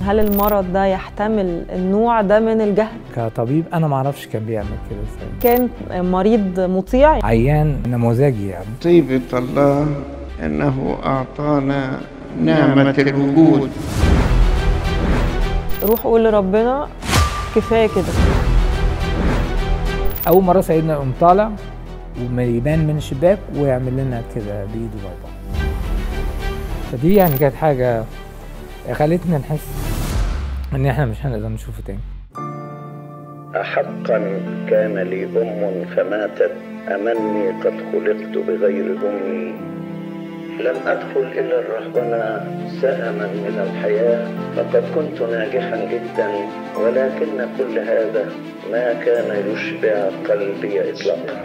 هل المرض ده يحتمل النوع ده من الجهل؟ كطبيب انا ما اعرفش كان بيعمل كده ازاي. كان مريض مطيع، عيان نموذجي يعني. طيبة الله انه اعطانا نعمة الوجود. روح قول لربنا كفايه كده. اول مره سيدنا يقوم طالع ويبان من الشباك ويعمل لنا كده بايده برضه. فدي يعني كانت حاجه خلتنا نحس ان احنا مش هنقدر نشوفه تاني. أحقا كان لي أم فماتت أمني قد خلقت بغير أمي. لم أدخل إلى الرهبنة سأما من الحياة، فقد كنت ناجحا جدا، ولكن كل هذا ما كان يشبع قلبي إطلاقا.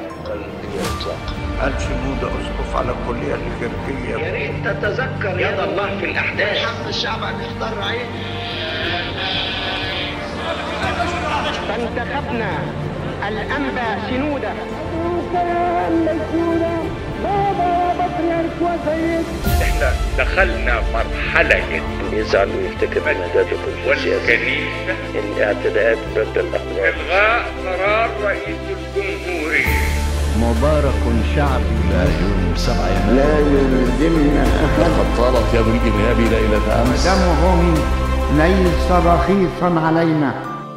الشنود أسقف على الكلية الخارجية. يا ريت تتذكر يد الله في الأحداث. حق الشعب أن يختار رئيس. فانتخبنا الأنبا سنودة. احنا دخلنا مرحلة يزعل ويفتكر ان ده والكنيسة الاعتداءات ضد الأقوام. إلغاء قرار رئيس الجمهورية. مبارك شعبي لا يوم 7 يناير لا يلزمنا أحد. لقد طالت يد الإرهاب ليلة أمس. دمهم ليس رخيصا علينا.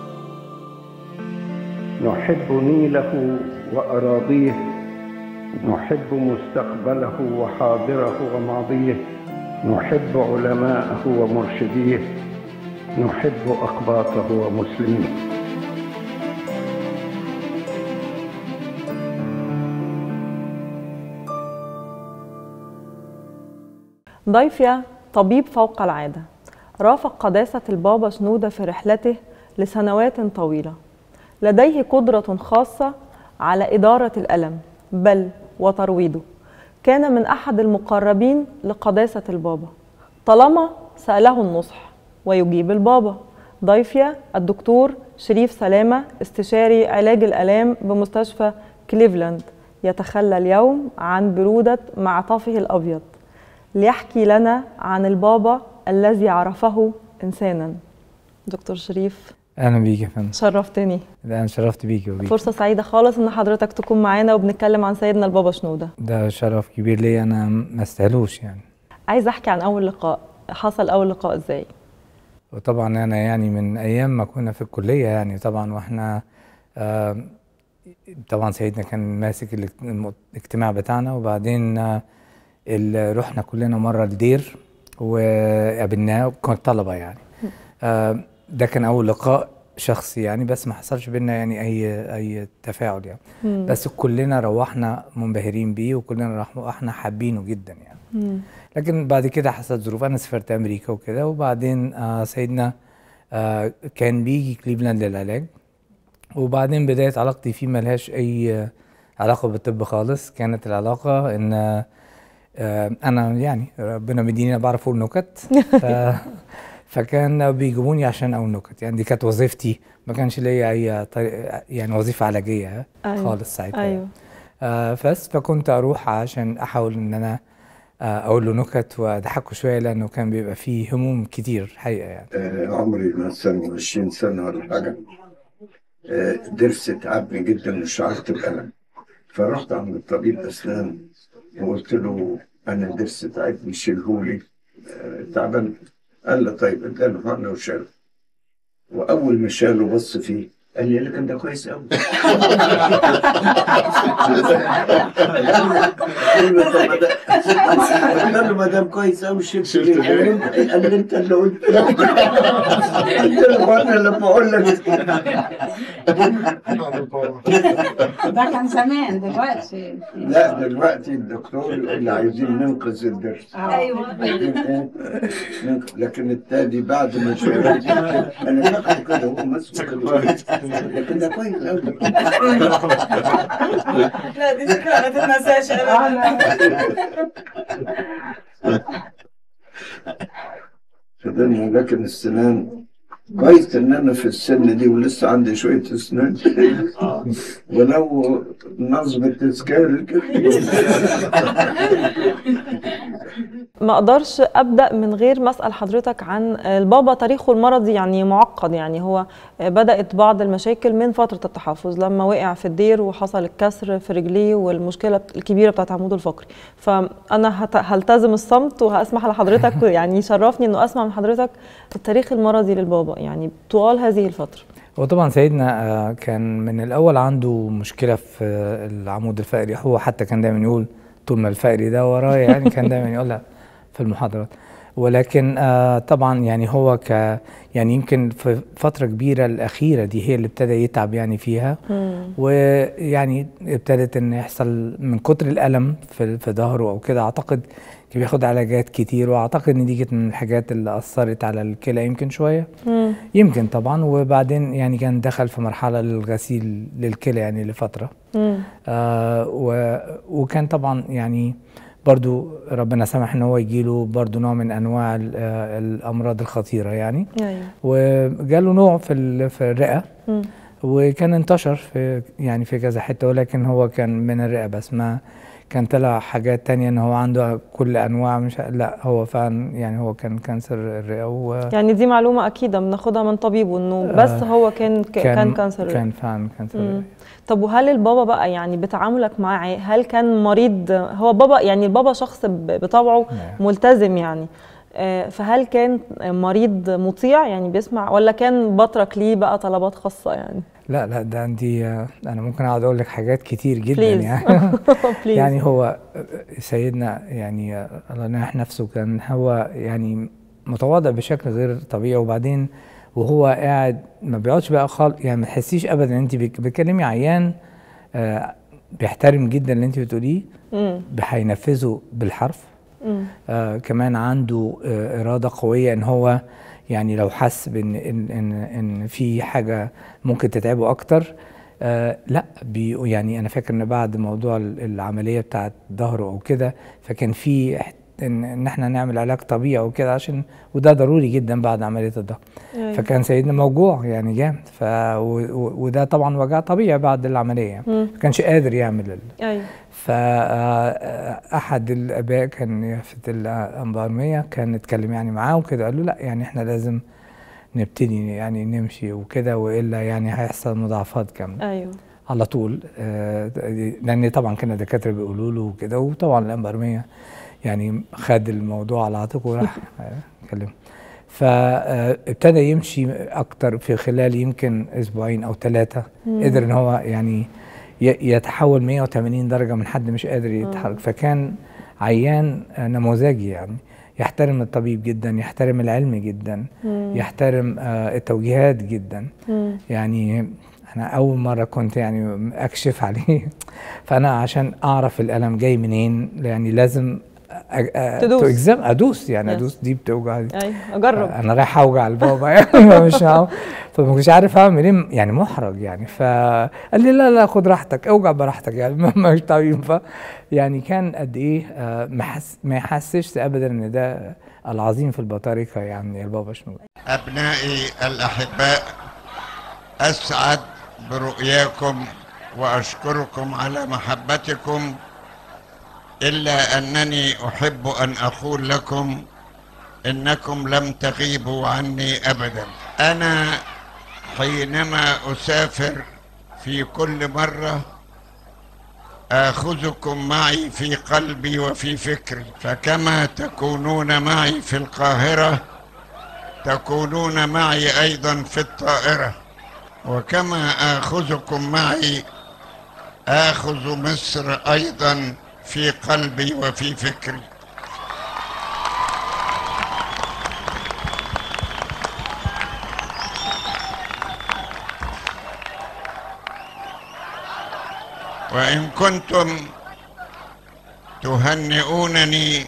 نحب نيله وأراضيه، نحب مستقبله وحاضره وماضيه، نحب علماءه ومرشديه، نحب أقباطه ومسلميه. ضيفي طبيب فوق العادة، رافق قداسة البابا شنودة في رحلته لسنوات طويلة. لديه قدرة خاصة على إدارة الألم بل وترويضه. كان من أحد المقربين لقداسة البابا طالما سأله النصح ويجيب البابا. ضيفي الدكتور شريف سلامة، استشاري علاج الآلام بمستشفى كليفلاند، يتخلى اليوم عن برودة معطفه الأبيض ليحكي لنا عن البابا الذي عرفه إنسانا. دكتور شريف، اهلا بيك يا فندم. شرفتني. لا انا شرفت بيكي وبيك. فرصة سعيدة خالص ان حضرتك تكون معانا وبنتكلم عن سيدنا البابا شنودة. ده شرف كبير ليا، انا ما استاهلوش يعني. عايز احكي عن اول لقاء. حصل اول لقاء ازاي؟ وطبعا انا يعني من ايام ما كنا في الكليه يعني طبعا، واحنا طبعا سيدنا كان ماسك الاجتماع بتاعنا، وبعدين رحنا كلنا مره الدير وقابلناه، كنا طلبه يعني. ده كان اول لقاء شخصي يعني، بس ما حصلش بينا يعني اي تفاعل يعني. بس كلنا روحنا منبهرين بيه، وكلنا روحنا حابينه جدا يعني. لكن بعد كده حصلت ظروف، انا سافرت امريكا وكده، وبعدين سيدنا كان بيجي كليفلاند للعلاج، وبعدين بدايه علاقتي فيه ملهاش اي علاقه بالطب خالص. كانت العلاقه ان انا يعني ربنا مديني بعرف اقول نكت فكان بيجيبوني عشان اقول نكت يعني. دي كانت وظيفتي، ما كانش ليا اي يعني وظيفه علاجيه خالص ساعتها. ايوه بس فكنت اروح عشان احاول ان انا اقول له نكت واضحكه شويه، لانه كان بيبقى فيه هموم كتير حقيقه يعني. عمري مثلا 20 سنه ولا حاجه، ضرسي تعبني جدا وشعرت بألم، فرحت عند الطبيب اسنان وقلت له انا ضرسي تعبني شيلهولي، تعبان. قال لي طيب، اداله حقنه وشاله، واول ما شاله بص فيه قال لي لكن ده كويس قوي. قال له ما دام كويس قوي شلت ليه؟ قال لي انت اللي قلت. قلت له انا لما اقول لك. ده كان زمان، دلوقتي لا دلوقتي الدكتور يقول لي عايزين ننقذ الضرس. ايوه لكن التاني بعد ما شربت انا فاكر كده هو مسك لكن ده كويس قوي. لا دي ذكرى ما تتنساش فضلنا. لكن السنان كويس ان انا في السن دي ولسه عندي شويه اسنان ولو نظم التذكار كده. ما اقدرش ابدا من غير ما اسال حضرتك عن البابا. تاريخه المرضي يعني معقد، يعني هو بدات بعض المشاكل من فتره التحفظ لما وقع في الدير وحصل الكسر في رجليه والمشكله الكبيره بتاعت عموده الفقري. فانا هلتزم الصمت وهسمح لحضرتك يعني يشرفني انه اسمع من حضرتك التاريخ المرضي للبابا يعني طوال هذه الفتره. وطبعا سيدنا كان من الاول عنده مشكله في العمود الفقري. هو حتى كان دايما يقول طول ما الفقري ده ورايا، يعني كان دايما يقولها في المحاضرات. ولكن طبعا يعني هو يعني يمكن في فتره كبيره الاخيره دي هي اللي ابتدى يتعب يعني فيها. ويعني ابتدت ان يحصل من كتر الالم في ظهره او كده. اعتقد كان بياخد علاجات كتير، واعتقد ان دي كانت من الحاجات اللي اثرت على الكلى يمكن شويه. يمكن طبعا. وبعدين يعني كان دخل في مرحله للغسيل للكلى يعني لفتره. وكان طبعا يعني برضو ربنا سمح ان هو يجيله برضو نوع من انواع الامراض الخطيره يعني. وجاله نوع في الرئه. وكان انتشر في كذا حته، ولكن هو كان من الرئه بس. ما كان طلع حاجات تانية ان هو عنده كل انواع، مش لا هو فعلا يعني هو كان كانسر الرئه. يعني دي معلومه اكيده بناخدها من طبيبه انه بس هو كان كانسر الرئه. كان فعلا كانسر الرئه. طب وهل البابا بقى يعني بتعاملك معاه هل كان مريض؟ هو بابا يعني البابا شخص بطبعه ملتزم يعني، فهل كان مريض مطيع يعني بيسمع، ولا كان بطرك ليه بقى طلبات خاصه يعني؟ لا ده عندي انا ممكن اقعد اقول لك حاجات كتير جدا يعني. يعني هو سيدنا يعني الله يرحم نفسه كان هو يعني متواضع بشكل غير طبيعي. وبعدين وهو قاعد ما بيقعدش بقى خالص، يعني ما تحسيش ابدا ان انت بتكلمي عيان بيحترم جدا اللي انت بتقوليه، هينفذه بالحرف. كمان عنده اراده قويه ان هو يعني لو حس بان ان في حاجه ممكن تتعبه اكتر لا يعني انا فاكر ان بعد موضوع العمليه بتاعت ظهره او كده، فكان في ان احنا نعمل علاج طبيعي وكده عشان وده ضروري جدا بعد عمليه الظهر. فكان سيدنا موجوع يعني جامد. وده طبعا وجع طبيعي بعد العمليه يعني. ما كانش قادر يعمل فاحد الاباء كان في الانبارميه كان اتكلم يعني معاه وكده، قال له لا يعني احنا لازم نبتدي يعني نمشي وكده، والا يعني هيحصل مضاعفات كامله. على طول. لان طبعا كان الدكاتره بيقولوا له وكده، وطبعا الانبارميه يعني خد الموضوع على عاتقه وراح كلمه. فابتدى يمشي اكتر في خلال يمكن اسبوعين او 3. قدر ان هو يعني يتحول 180 درجه من حد مش قادر يتحرك. فكان عيان نموذجي يعني، يحترم الطبيب جدا، يحترم العلم جدا، يحترم التوجيهات جدا. يعني انا اول مره كنت يعني اكشف عليه، فانا عشان اعرف الالم جاي منين يعني لازم ادوس يعني ادوس دي بتوجع. اجرب. انا رايح اوجع البابا يعني مش فما كنتش عارف اعمل ايه يعني، محرج يعني. فقال لي لا خد راحتك، اوجع براحتك يعني مش طبيعي. يعني كان قد ايه ما يحسش ابدا ان ده العظيم في البطاركه يعني البابا شنودة. ابنائي الاحباء، اسعد برؤياكم واشكركم على محبتكم، إلا أنني أحب أن أقول لكم إنكم لم تغيبوا عني أبدا. أنا حينما أسافر في كل مرة آخذكم معي في قلبي وفي فكري، فكما تكونون معي في القاهرة تكونون معي أيضا في الطائرة، وكما آخذكم معي آخذ مصر أيضا في قلبي وفي فكري. وإن كنتم تهنئونني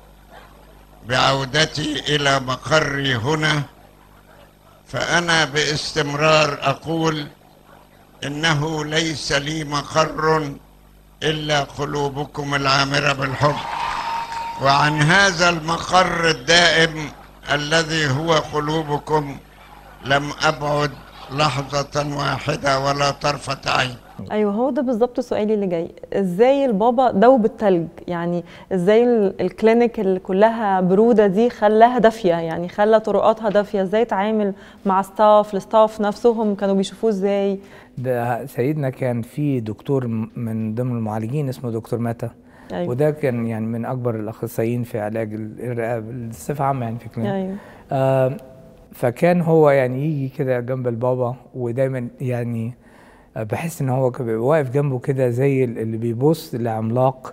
بعودتي إلى مقري هنا، فأنا باستمرار أقول إنه ليس لي مقر إلا قلوبكم العامرة بالحب، وعن هذا المقر الدائم الذي هو قلوبكم لم أبعد لحظة واحدة ولا طرفة عين. ايوه، هو ده بالظبط سؤالي اللي جاي. ازاي البابا دوب التلج؟ يعني ازاي الكلينيك اللي كلها بروده دي خلاها دافيه، يعني خلى طرقاتها دافيه؟ ازاي تعامل مع الستاف نفسهم كانوا بيشوفوه ازاي؟ ده سيدنا كان في دكتور من ضمن المعالجين اسمه دكتور ماتا. أيوة. وده كان يعني من اكبر الاخصائيين في علاج الرئه بصفه عامه يعني في الكلينيك. أيوة. فكان هو يعني يجي كده جنب البابا، ودايما يعني بحس ان هو واقف جنبه كده زي اللي بيبص لعملاق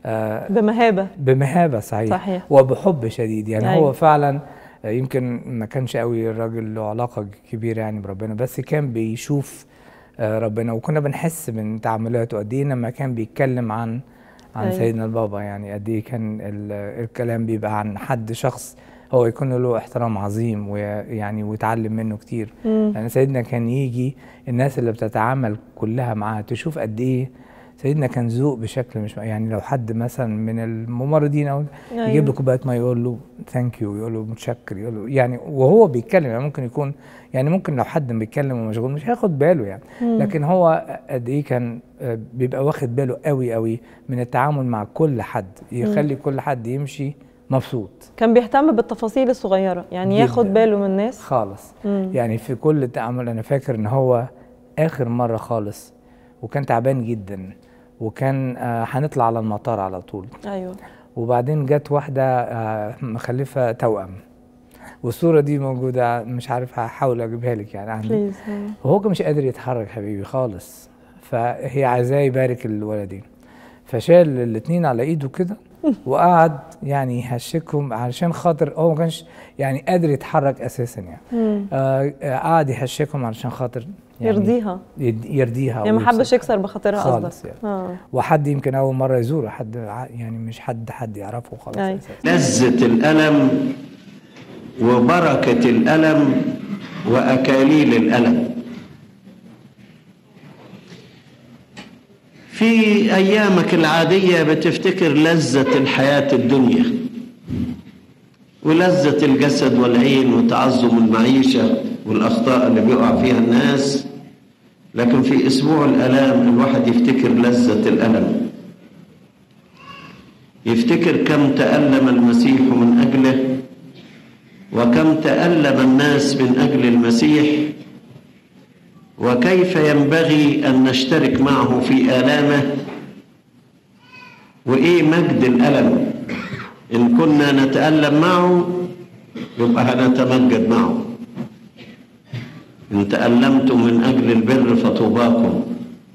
بمهابه. صحيح. وبحب شديد يعني. أيوة. هو فعلا يمكن ما كانش قوي الراجل له علاقه كبيره يعني بربنا، بس كان بيشوف ربنا، وكنا بنحس من تعاملاته قد ايه لما كان بيتكلم عن أيوة. سيدنا البابا، يعني قد ايه كان الكلام بيبقى عن حد شخص هو يكون له احترام عظيم، ويعني ويتعلم منه كتير. يعني سيدنا كان يجي الناس اللي بتتعامل كلها معاه تشوف قد ايه سيدنا كان ذوق بشكل مش يعني. لو حد مثلا من الممرضين او أيوة. يجيب له كوبايه ما يقول له ثانك يو، يقول له متشكر، يقول له يعني وهو بيتكلم. يعني ممكن يكون يعني ممكن لو حد بيتكلم ومشغول مش هياخد باله يعني. لكن هو قد ايه كان بيبقى واخد باله قوي قوي من التعامل مع كل حد، يخلي كل حد يمشي مبسوط. كان بيهتم بالتفاصيل الصغيره، يعني ياخد باله من الناس خالص. يعني في كل التعامل انا فاكر ان هو اخر مره خالص وكان تعبان جدا، وكان هنطلع على المطار على طول. ايوه. وبعدين جت واحده مخلفه توأم، والصوره دي موجوده، مش عارف هحاول اجيبها لك يعني عندي. وهو مش قادر يتحرك حبيبي خالص، فهي عايزاه يبارك الولدين، فشال الاثنين على ايده كده وقعد يعني يهشكهم علشان خاطر هو ما كانش يعني قادر يتحرك اساسا يعني. قعد يهشكهم علشان خاطر يعني يرضيها يعني ما حبش يكسر بخاطرها خالص يعني. وحد يمكن اول مره يزوره، حد يعني مش حد يعرفه خالص. لذة الألم وبركة الألم وأكاليل الألم. في أيامك العادية بتفتكر لذة الحياة الدنيا ولذة الجسد والعين وتعظم المعيشة والأخطاء اللي بيقع فيها الناس، لكن في أسبوع الآلام الواحد يفتكر لذة الألم، يفتكر كم تألم المسيح من أجله وكم تألم الناس من أجل المسيح، وكيف ينبغي أن نشترك معه في آلامه، وإيه مجد الألم. إن كنا نتألم معه يبقى هنتمجد معه. إن تألمتم من أجل البر فطوباكم،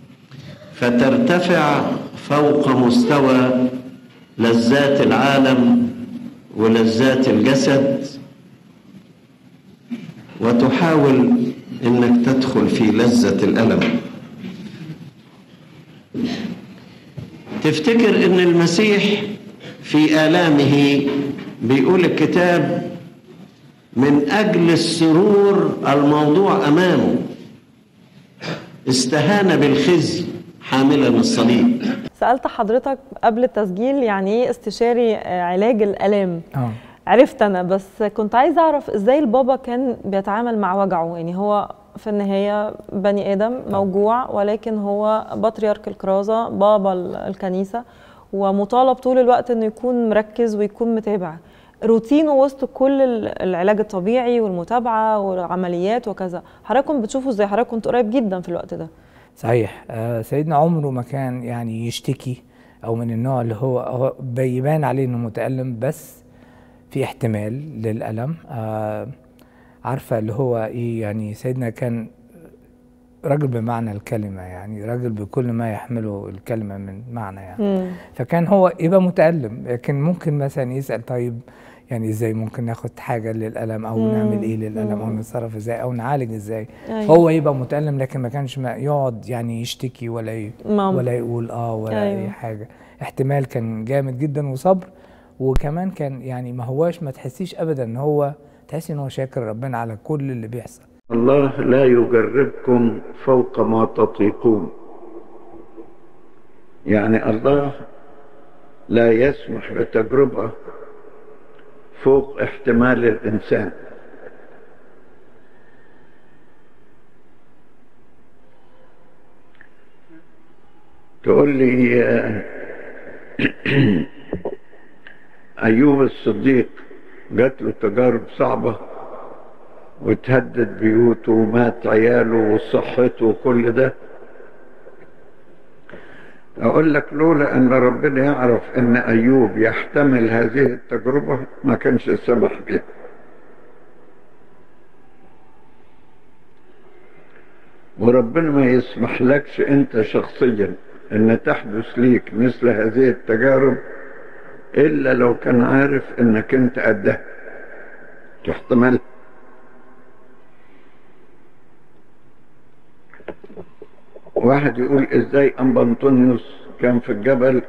فترتفع فوق مستوى لذات العالم ولذات الجسد، وتحاول إنك تدخل في لذة الألم. تفتكر إن المسيح في آلامه بيقول الكتاب من أجل السرور الموضوع أمامه استهان بالخزي حاملا الصليب. سألت حضرتك قبل التسجيل يعني ايه استشاري علاج الآلام. عرفت أنا، بس كنت عايزة أعرف إزاي البابا كان بيتعامل مع وجعه. يعني هو في النهاية بني آدم موجوع، ولكن هو بطريرك الكرازة، بابا الكنيسة، ومطالب طول الوقت إنه يكون مركز ويكون متابع روتينه وسط كل العلاج الطبيعي والمتابعة والعمليات وكذا. حضراتكم بتشوفوا إزاي؟ حضراتكم كنت قريب جدا في الوقت ده. صحيح. سيدنا عمره ما كان يعني يشتكي أو من النوع اللي هو بيبان عليه إنه متألم، بس في احتمال للألم. عارفة اللي هو إيه يعني. سيدنا كان راجل بمعنى الكلمة، يعني راجل بكل ما يحمله الكلمة من معنى يعني. فكان هو يبقى متألم، لكن ممكن مثلا يسأل طيب يعني ازاي ممكن ناخد حاجة للألم أو نعمل ايه للألم أو نتصرف ازاي أو نعالج ازاي. هو يبقى متألم، لكن ما كانش يقعد يعني يشتكي ولا ولا يقول ولا اي حاجة. احتمال كان جامد جدا وصبر، وكمان كان يعني ما هواش ما تحسيش أبدا ان هو تحسي ان هو شاكر ربنا على كل اللي بيحصل. الله لا يجربكم فوق ما تطيقون، يعني الله لا يسمح بتجربة فوق احتمال الإنسان. تقول لي أيوب الصديق جات له تجارب صعبة وتهدد بيوته ومات عياله وصحته وكل ده. أقول لك لولا أن ربنا يعرف أن أيوب يحتمل هذه التجربة ما كانش سمح بها. وربنا ما يسمح لكش أنت شخصيا أن تحدث ليك مثل هذه التجارب إلا لو كان عارف أنك أنت قدها تحتمل. واحد يقول إزاي أنبا أنطونيوس كان في الجبل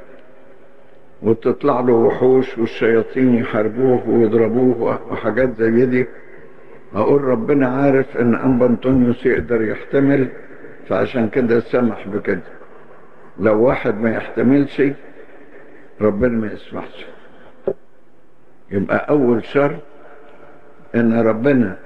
وتطلع له وحوش والشياطين يحاربوه ويضربوه وحاجات زي دي. أقول ربنا عارف أن أنبا أنطونيوس يقدر يحتمل، فعشان كده سمح بكده. لو واحد ما يحتملش ربنا ما يسمحش. يبقى أول شرط أن ربنا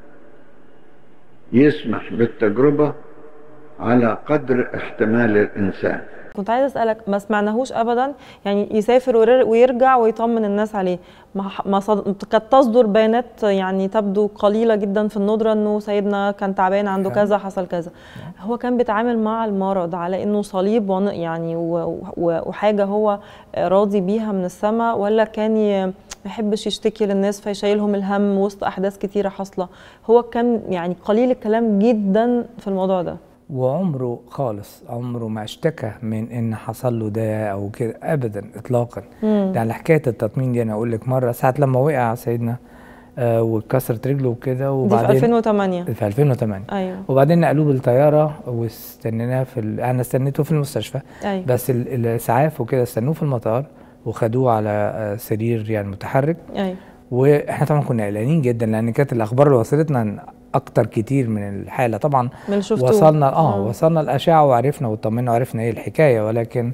يسمح بالتجربة على قدر احتمال الإنسان. كنت عايز أسألك، ما سمعناهوش أبدا يعني يسافر ويرجع ويطمن الناس عليه، كانت تصدر بيانات يعني تبدو قليلة جدا في الندرة إنه سيدنا كان تعبان عنده كذا حصل كذا. هو كان بيتعامل مع المرض على إنه صليب يعني وحاجة هو راضي بيها من السماء، ولا كان ما يحبش يشتكي للناس فيشيلهم الهم وسط أحداث كتيرة حاصلة؟ هو كان يعني قليل الكلام جدا في الموضوع ده، وعمره خالص عمره ما اشتكى من ان حصل له ده او كده ابدا اطلاقا. ده على حكايه التطمين دي انا اقول لك مره ساعه لما وقع سيدنا واتكسرت رجله وكده، وبعدين دي في 2008 في 2008 ايوه. وبعدين نقلوه بالطياره واستنيناه انا استنيته في المستشفى أيوة. بس الاسعاف وكده استنوه في المطار وخدوه على سرير يعني متحرك. ايوه. واحنا طبعا كنا قلقانين جدا لان كانت الاخبار اللي وصلتنا اكتر كتير من الحاله طبعا. وصلنا وصلنا الاشعه وعرفنا واطمنا وعرفنا ايه الحكايه، ولكن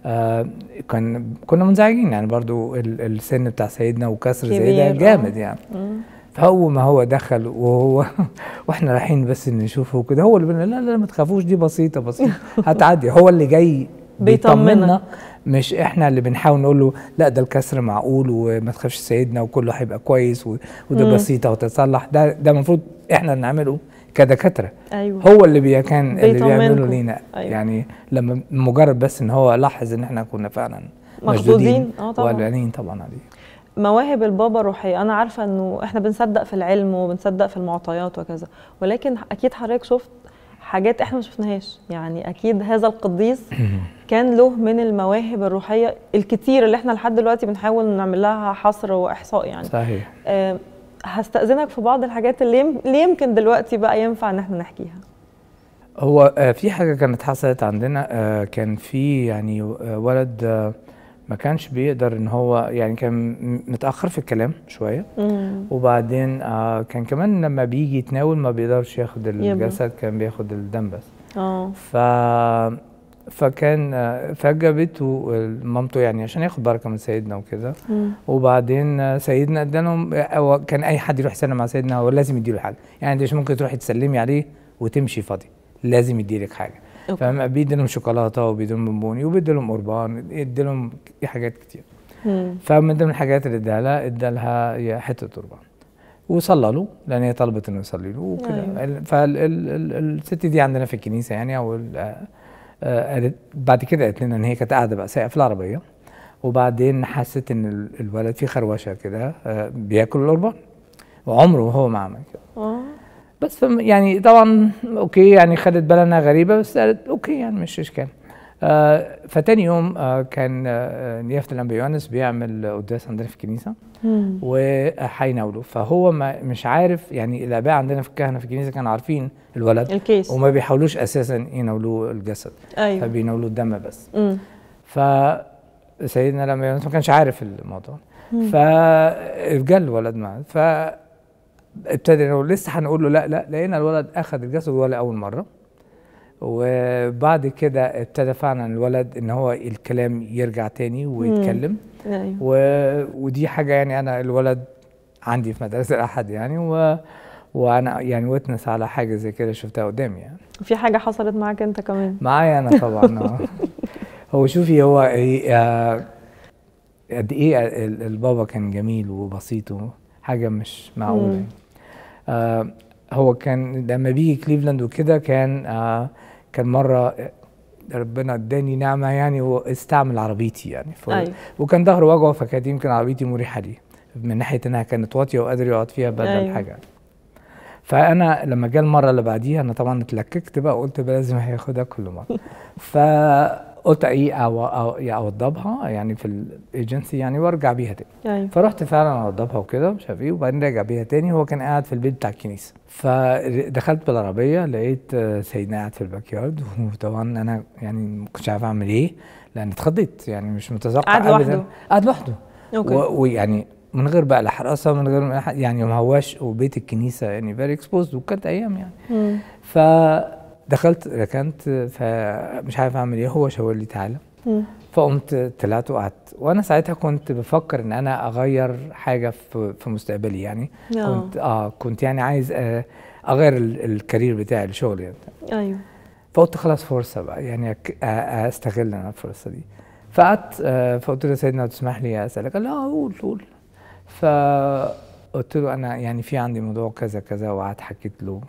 كنا منزعجين يعني برضو السن بتاع سيدنا وكسر زي ده جامد يعني. فهو ما هو دخل وهو واحنا رايحين بس نشوفه كده، هو اللي بيقول لا ما تخافوش دي بسيطه هتعدي. هو اللي جاي بيطمنا مش احنا اللي بنحاول نقول له لا ده الكسر معقول وما تخافش سيدنا وكله هيبقى كويس وده بسيطه وتتصلح. ده المفروض احنا اللي نعمله كدكاتره. أيوة. هو اللي كان اللي بيعمله لينا. أيوة. يعني لما مجرد بس ان هو لاحظ ان احنا كنا فعلا مخضوضين وقلقانين طبعا عليه. مواهب البابا الروحيه، انا عارفه انه احنا بنصدق في العلم وبنصدق في المعطيات وكذا، ولكن اكيد حضرتك شفت حاجات احنا ما شفناهاش. يعني اكيد هذا القديس كان له من المواهب الروحيه الكتير اللي احنا لحد دلوقتي بنحاول نعمل لها حصر واحصاء يعني. صحيح. هستأذنك في بعض الحاجات اللي يمكن دلوقتي بقى ينفع ان احنا نحكيها. هو في حاجه كانت حصلت عندنا، كان في يعني ولد ما كانش بيقدر ان هو يعني كان متاخر في الكلام شويه. وبعدين كان كمان لما بيجي يتناول ما بيقدرش ياخد الجسد، كان بياخد الدم بس. فكان فجابته مامته يعني عشان ياخد بركه من سيدنا وكده. وبعدين سيدنا ادالهم، كان اي حد يروح يسلم على سيدنا هو لازم يديله حاجه، يعني انت مش ممكن تروحي تسلمي عليه وتمشي فاضي، لازم يديلك حاجه. فبيديلهم شوكولاته وبيديلهم بونبوني وبيديلهم قربان، يديلهم حاجات كتير. فمن ضمن الحاجات اللي ادالها حته قربان وصلى له لان هي طلبت انه يصلي له وكده. أيوة. فالست دي عندنا في الكنيسه يعني او بعد كده قالت لنا ان هي كانت قاعده بقى سايقه في العربيه، وبعدين حست ان الولد فيه خروشه كده بياكل القربان وعمره وهو ما عمل كده. بس يعني طبعا اوكي يعني خدت بالنا غريبه بس قالت اوكي يعني مش اشكال. فتاني يوم كان نيافه الانبا يوحنس بيعمل قداس عندنا في الكنيسه وهيناوله، فهو مش عارف يعني الاباء عندنا في الكهنه في الكنيسه كانوا عارفين الولد الكيس وما بيحاولوش اساسا يناولوه الجسد. أيوة. فبيناولوه الدم بس. فسيدنا الانبا يوحنس ما كانش عارف الموضوع، فجال الولد معاه ابتدى لسه هنقول له لا لقينا الولد اخذ الجسد ولا اول مره. وبعد كده ابتدى فعلا الولد ان هو الكلام يرجع تاني ويتكلم. ودي حاجه يعني انا الولد عندي في مدرسه الاحد يعني وانا يعني ويتنس على حاجه زي كده شفتها قدامي يعني. في حاجه حصلت معاك انت كمان؟ معايا انا طبعا. هو شوفي هو قد ايه البابا كان جميل وبسيط وحاجه مش معقوله يعني. هو كان لما بيجي كليفلاند وكده كان مره ربنا اداني نعمه يعني، واستعمل عربيتي يعني أيوة. وكان ظهره وجعه، فكانت يمكن عربيتي مريحه لي من ناحيه انها كانت واطيه وقادر يقعد فيها بدل أيوة. حاجه. فانا لما جه المره اللي بعديها انا طبعا اتلككت بقى، قلت بقى لازم هياخدها كل مره. فقلت ايه اوضبها يعني في الايجنسي يعني وارجع بيها تاني. أيوة. فرحت فعلا اوضبها وكده مش عارف ايه، وبعدين راجع بيها تاني. هو كان قاعد في البيت بتاع الكنيسه، فدخلت بالعربيه لقيت سيدنا قاعد في الباك يارد، وطبعا انا يعني ما كنتش عارف اعمل ايه لان اتخضيت يعني، مش متوقع. قاعد لوحده؟ قاعد لوحده. اوكي. ويعني من غير بقى لا حراسه، من غير يعني ما هواش، وبيت الكنيسه يعني فيري اكسبوزد، وكانت ايام يعني. فدخلت ركنت، فمش عارف اعمل ايه. هو شاور لي تعالى. فقمت طلعت وقعدت، وانا ساعتها كنت بفكر ان انا اغير حاجه في مستقبلي يعني. كنت يعني عايز اغير الكارير بتاعي، الشغل يعني. ايوه. فقلت خلاص فرصه بقى يعني استغل انا الفرصه دي. فقعدت فقلت له سيدنا تسمح لي اسالك؟ قال لا قول. فقلت له انا يعني في عندي موضوع كذا كذا، وقعدت حكيت له.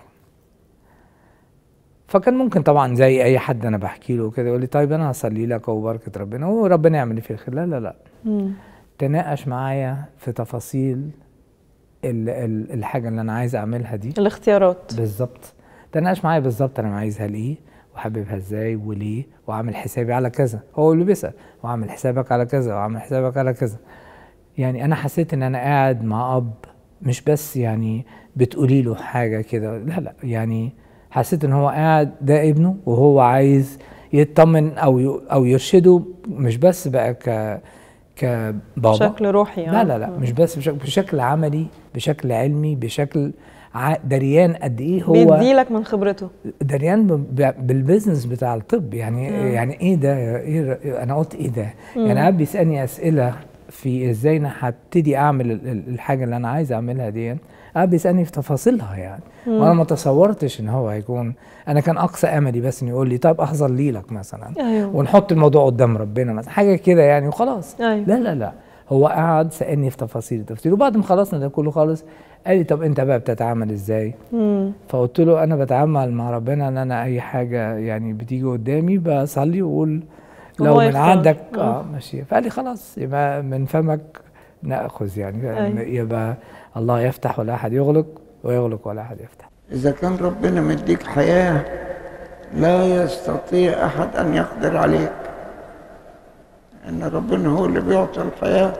فكان ممكن طبعا زي اي حد انا بحكي له كده يقول لي طيب انا هصلي لك وبركه ربنا وربنا يعمل لي فيه الخير. لا لا لا. تناقش معايا في تفاصيل الحاجه اللي انا عايز اعملها دي، الاختيارات بالظبط. تناقش معايا بالظبط انا عايزها ليه وحاببها ازاي وليه، وعامل حسابي على كذا. هو اللي بيسأل، وعامل حسابك على كذا، وعامل حسابك على كذا. يعني انا حسيت ان انا قاعد مع اب، مش بس يعني بتقولي له حاجه كده، لا لا، يعني حسيت ان هو قاعد ده ابنه وهو عايز يطمن او يرشده، مش بس بقى كبابا بشكل روحي. لا لا لا، مش بس بشكل عملي، بشكل علمي، بشكل دريان قد ايه هو بيديلك من خبرته، دريان بالبيزنس بتاع الطب يعني. يعني ايه ده؟ انا قلت ايه ده؟ يعني قاعد بيسالني اسئله في ازاي انا هبتدي اعمل الحاجه اللي انا عايز اعملها دي، قاعد بيسالني في تفاصيلها يعني. وانا ما تصورتش ان هو هيكون، انا كان اقصى املي بس انه يقول لي طيب احذر ليلك مثلا. أيوه. ونحط الموضوع قدام ربنا مثلا، حاجه كده يعني وخلاص. أيوه. لا لا لا، هو قعد سالني في تفاصيل. وبعد ما خلصنا ده كله خالص قال لي طب انت بقى بتتعامل ازاي؟ فقلت له انا بتعامل مع ربنا ان انا اي حاجه يعني بتيجي قدامي بصلي واقول لو من عندك ماشي. فقال لي خلاص يبقى من فمك ناخذ يعني. يبقى الله يفتح ولا احد يغلق، ويغلق ولا احد يفتح. اذا كان ربنا مديك حياه لا يستطيع احد ان يقدر عليك، ان ربنا هو اللي بيعطي الحياه.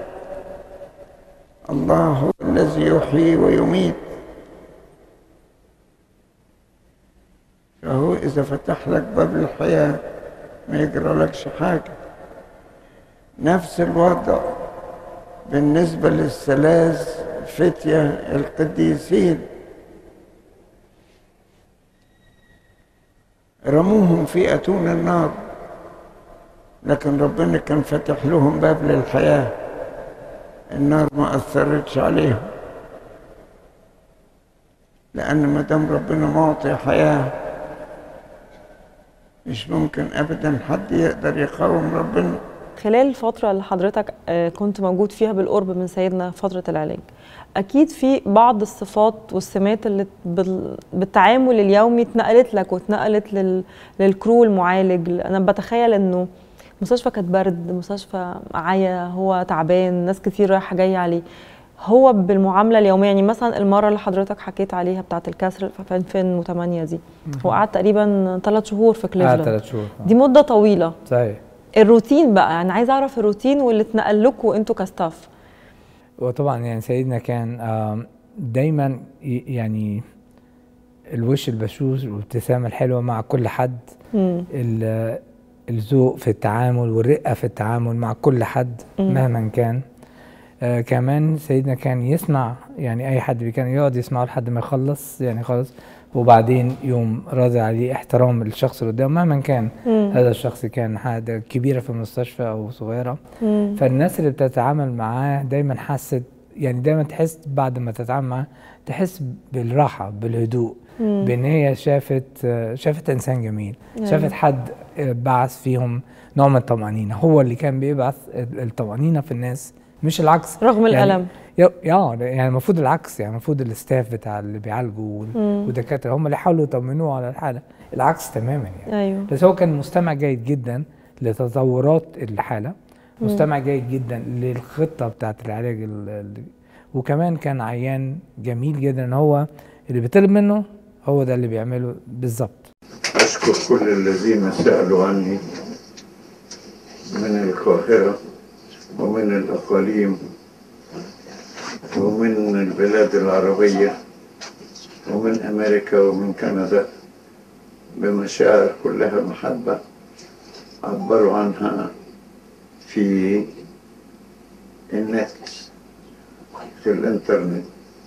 الله هو الذي يحيي ويميت، فهو إذا فتح لك باب الحياة ما يجرى لكش حاجة. نفس الوضع بالنسبة للثلاث فتية القديسين، رموهم في أتون النار، لكن ربنا كان فتح لهم باب للحياة، النار ما أثرتش عليهم، لأن ما دام ربنا معطي حياة مش ممكن أبدا حد يقدر يقاوم ربنا. خلال الفترة اللي حضرتك كنت موجود فيها بالقرب من سيدنا فترة العلاج، أكيد في بعض الصفات والسمات اللي بالتعامل اليومي اتنقلت لك واتنقلت للكرو المعالج. أنا بتخيل إنه مستشفى كانت برد، مستشفى عيا، هو تعبان، ناس كتير رايحة جاية عليه. هو بالمعاملة اليومية يعني مثلا المرة اللي حضرتك حكيت عليها بتاعة الكسر في 2008 دي، هو قعد تقريبا 3 شهور في كليفلاند. 3 شهور دي مدة طويلة. صحيح. الروتين بقى انا عايز اعرف الروتين واللي اتنقل لكم انتوا كستاف. وطبعا يعني سيدنا كان دايما يعني الوش البشوش والابتسامه الحلوه مع كل حد، الذوق في التعامل والرقه في التعامل مع كل حد مهما كان. كمان سيدنا كان يسمع يعني اي حد كان يقعد يسمعه لحد ما يخلص يعني خالص، وبعدين يوم راضي عليه، احترام الشخص اللي قدامه مهما كان هذا الشخص كان حاجه كبيره في المستشفى او صغيره. فالناس اللي بتتعامل معاه دايما حست يعني دايما تحس بعد ما تتعامل معاه تحس بالراحه بالهدوء، بان هي شافت انسان جميل، شافت حد بعث فيهم نوع من الطمأنينة. هو اللي كان بيبعث الطمأنينة في الناس مش العكس، رغم الألم. يعني المفروض العكس، يعني المفروض الاستاف بتاع اللي بيعالجوا والدكاتره هم اللي حاولوا يطمنوه على الحاله، العكس تماما يعني. أيوه. بس هو كان مستمع جيد جدا لتطورات الحاله، مستمع جيد جدا للخطه بتاعت العلاج وكمان كان عيان جميل جدا، ان هو اللي بيطلب منه هو ده اللي بيعمله بالظبط. أشكر كل الذين سألوا عني من القاهرة ومن الأقاليم ومن البلاد العربية ومن أمريكا ومن كندا بمشاعر كلها محبة عبروا عنها في النت، في الإنترنت.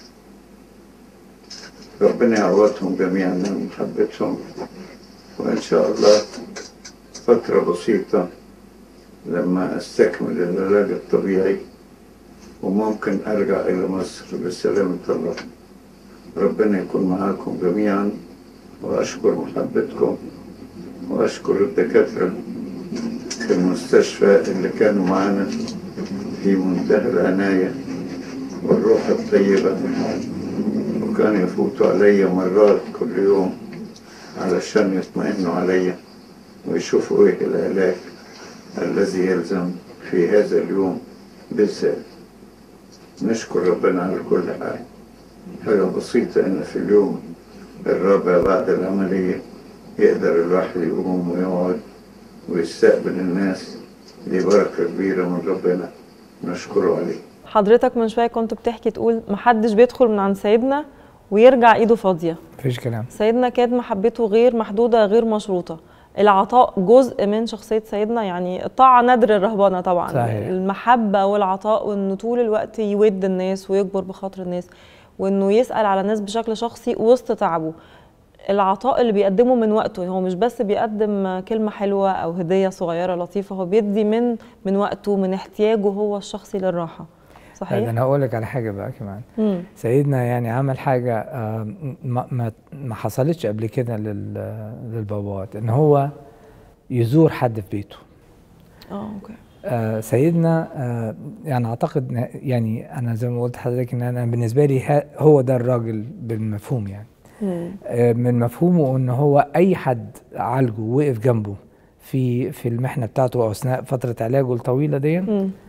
ربنا يعوضهم جميعا من محبتهم، وإن شاء الله فترة بسيطة لما أستكمل العلاج الطبيعي وممكن أرجع إلى مصر بسلامة الله. ربنا يكون معاكم جميعا، وأشكر محبتكم، وأشكر الدكاترة في المستشفى اللي كانوا معنا في منتهى العناية والروح الطيبة، وكانوا يفوتوا علي مرات كل يوم علشان يطمئنوا علي ويشوفوا ايه العلاج الذي يلزم في هذا اليوم بالذات. نشكر ربنا على كل حال. حاجة بسيطة ان في اليوم الرابع بعد العملية يقدر الواحد يقوم ويقعد ويستقبل الناس، دي بركة كبيرة من ربنا نشكره عليه. حضرتك من شوية كنت بتحكي تقول محدش بيدخل من عند سيدنا ويرجع ايده فاضية. مفيش كلام. سيدنا كانت محبته غير محدودة غير مشروطة. العطاء جزء من شخصية سيدنا، يعني الطاعة نادر الرهبنة طبعا. صحيح. المحبة والعطاء، وانه طول الوقت يود الناس ويكبر بخاطر الناس، وانه يسأل على الناس بشكل شخصي وسط تعبه. العطاء اللي بيقدمه من وقته، هو مش بس بيقدم كلمة حلوة أو هدية صغيرة لطيفة، هو بيدي من وقته، من احتياجه هو الشخصي للراحة. صحيح؟ أنا هقول لك على حاجة بقى كمان. سيدنا يعني عمل حاجة ما حصلتش قبل كده للبابات، إن هو يزور حد في بيته. أوكي. سيدنا يعني أعتقد، يعني أنا زي ما قلت لحضرتك إن أنا بالنسبة لي هو ده الراجل بالمفهوم، يعني من مفهومه ان هو اي حد عالجه ووقف جنبه في المحنه بتاعته او اثناء فتره علاجه الطويله دي،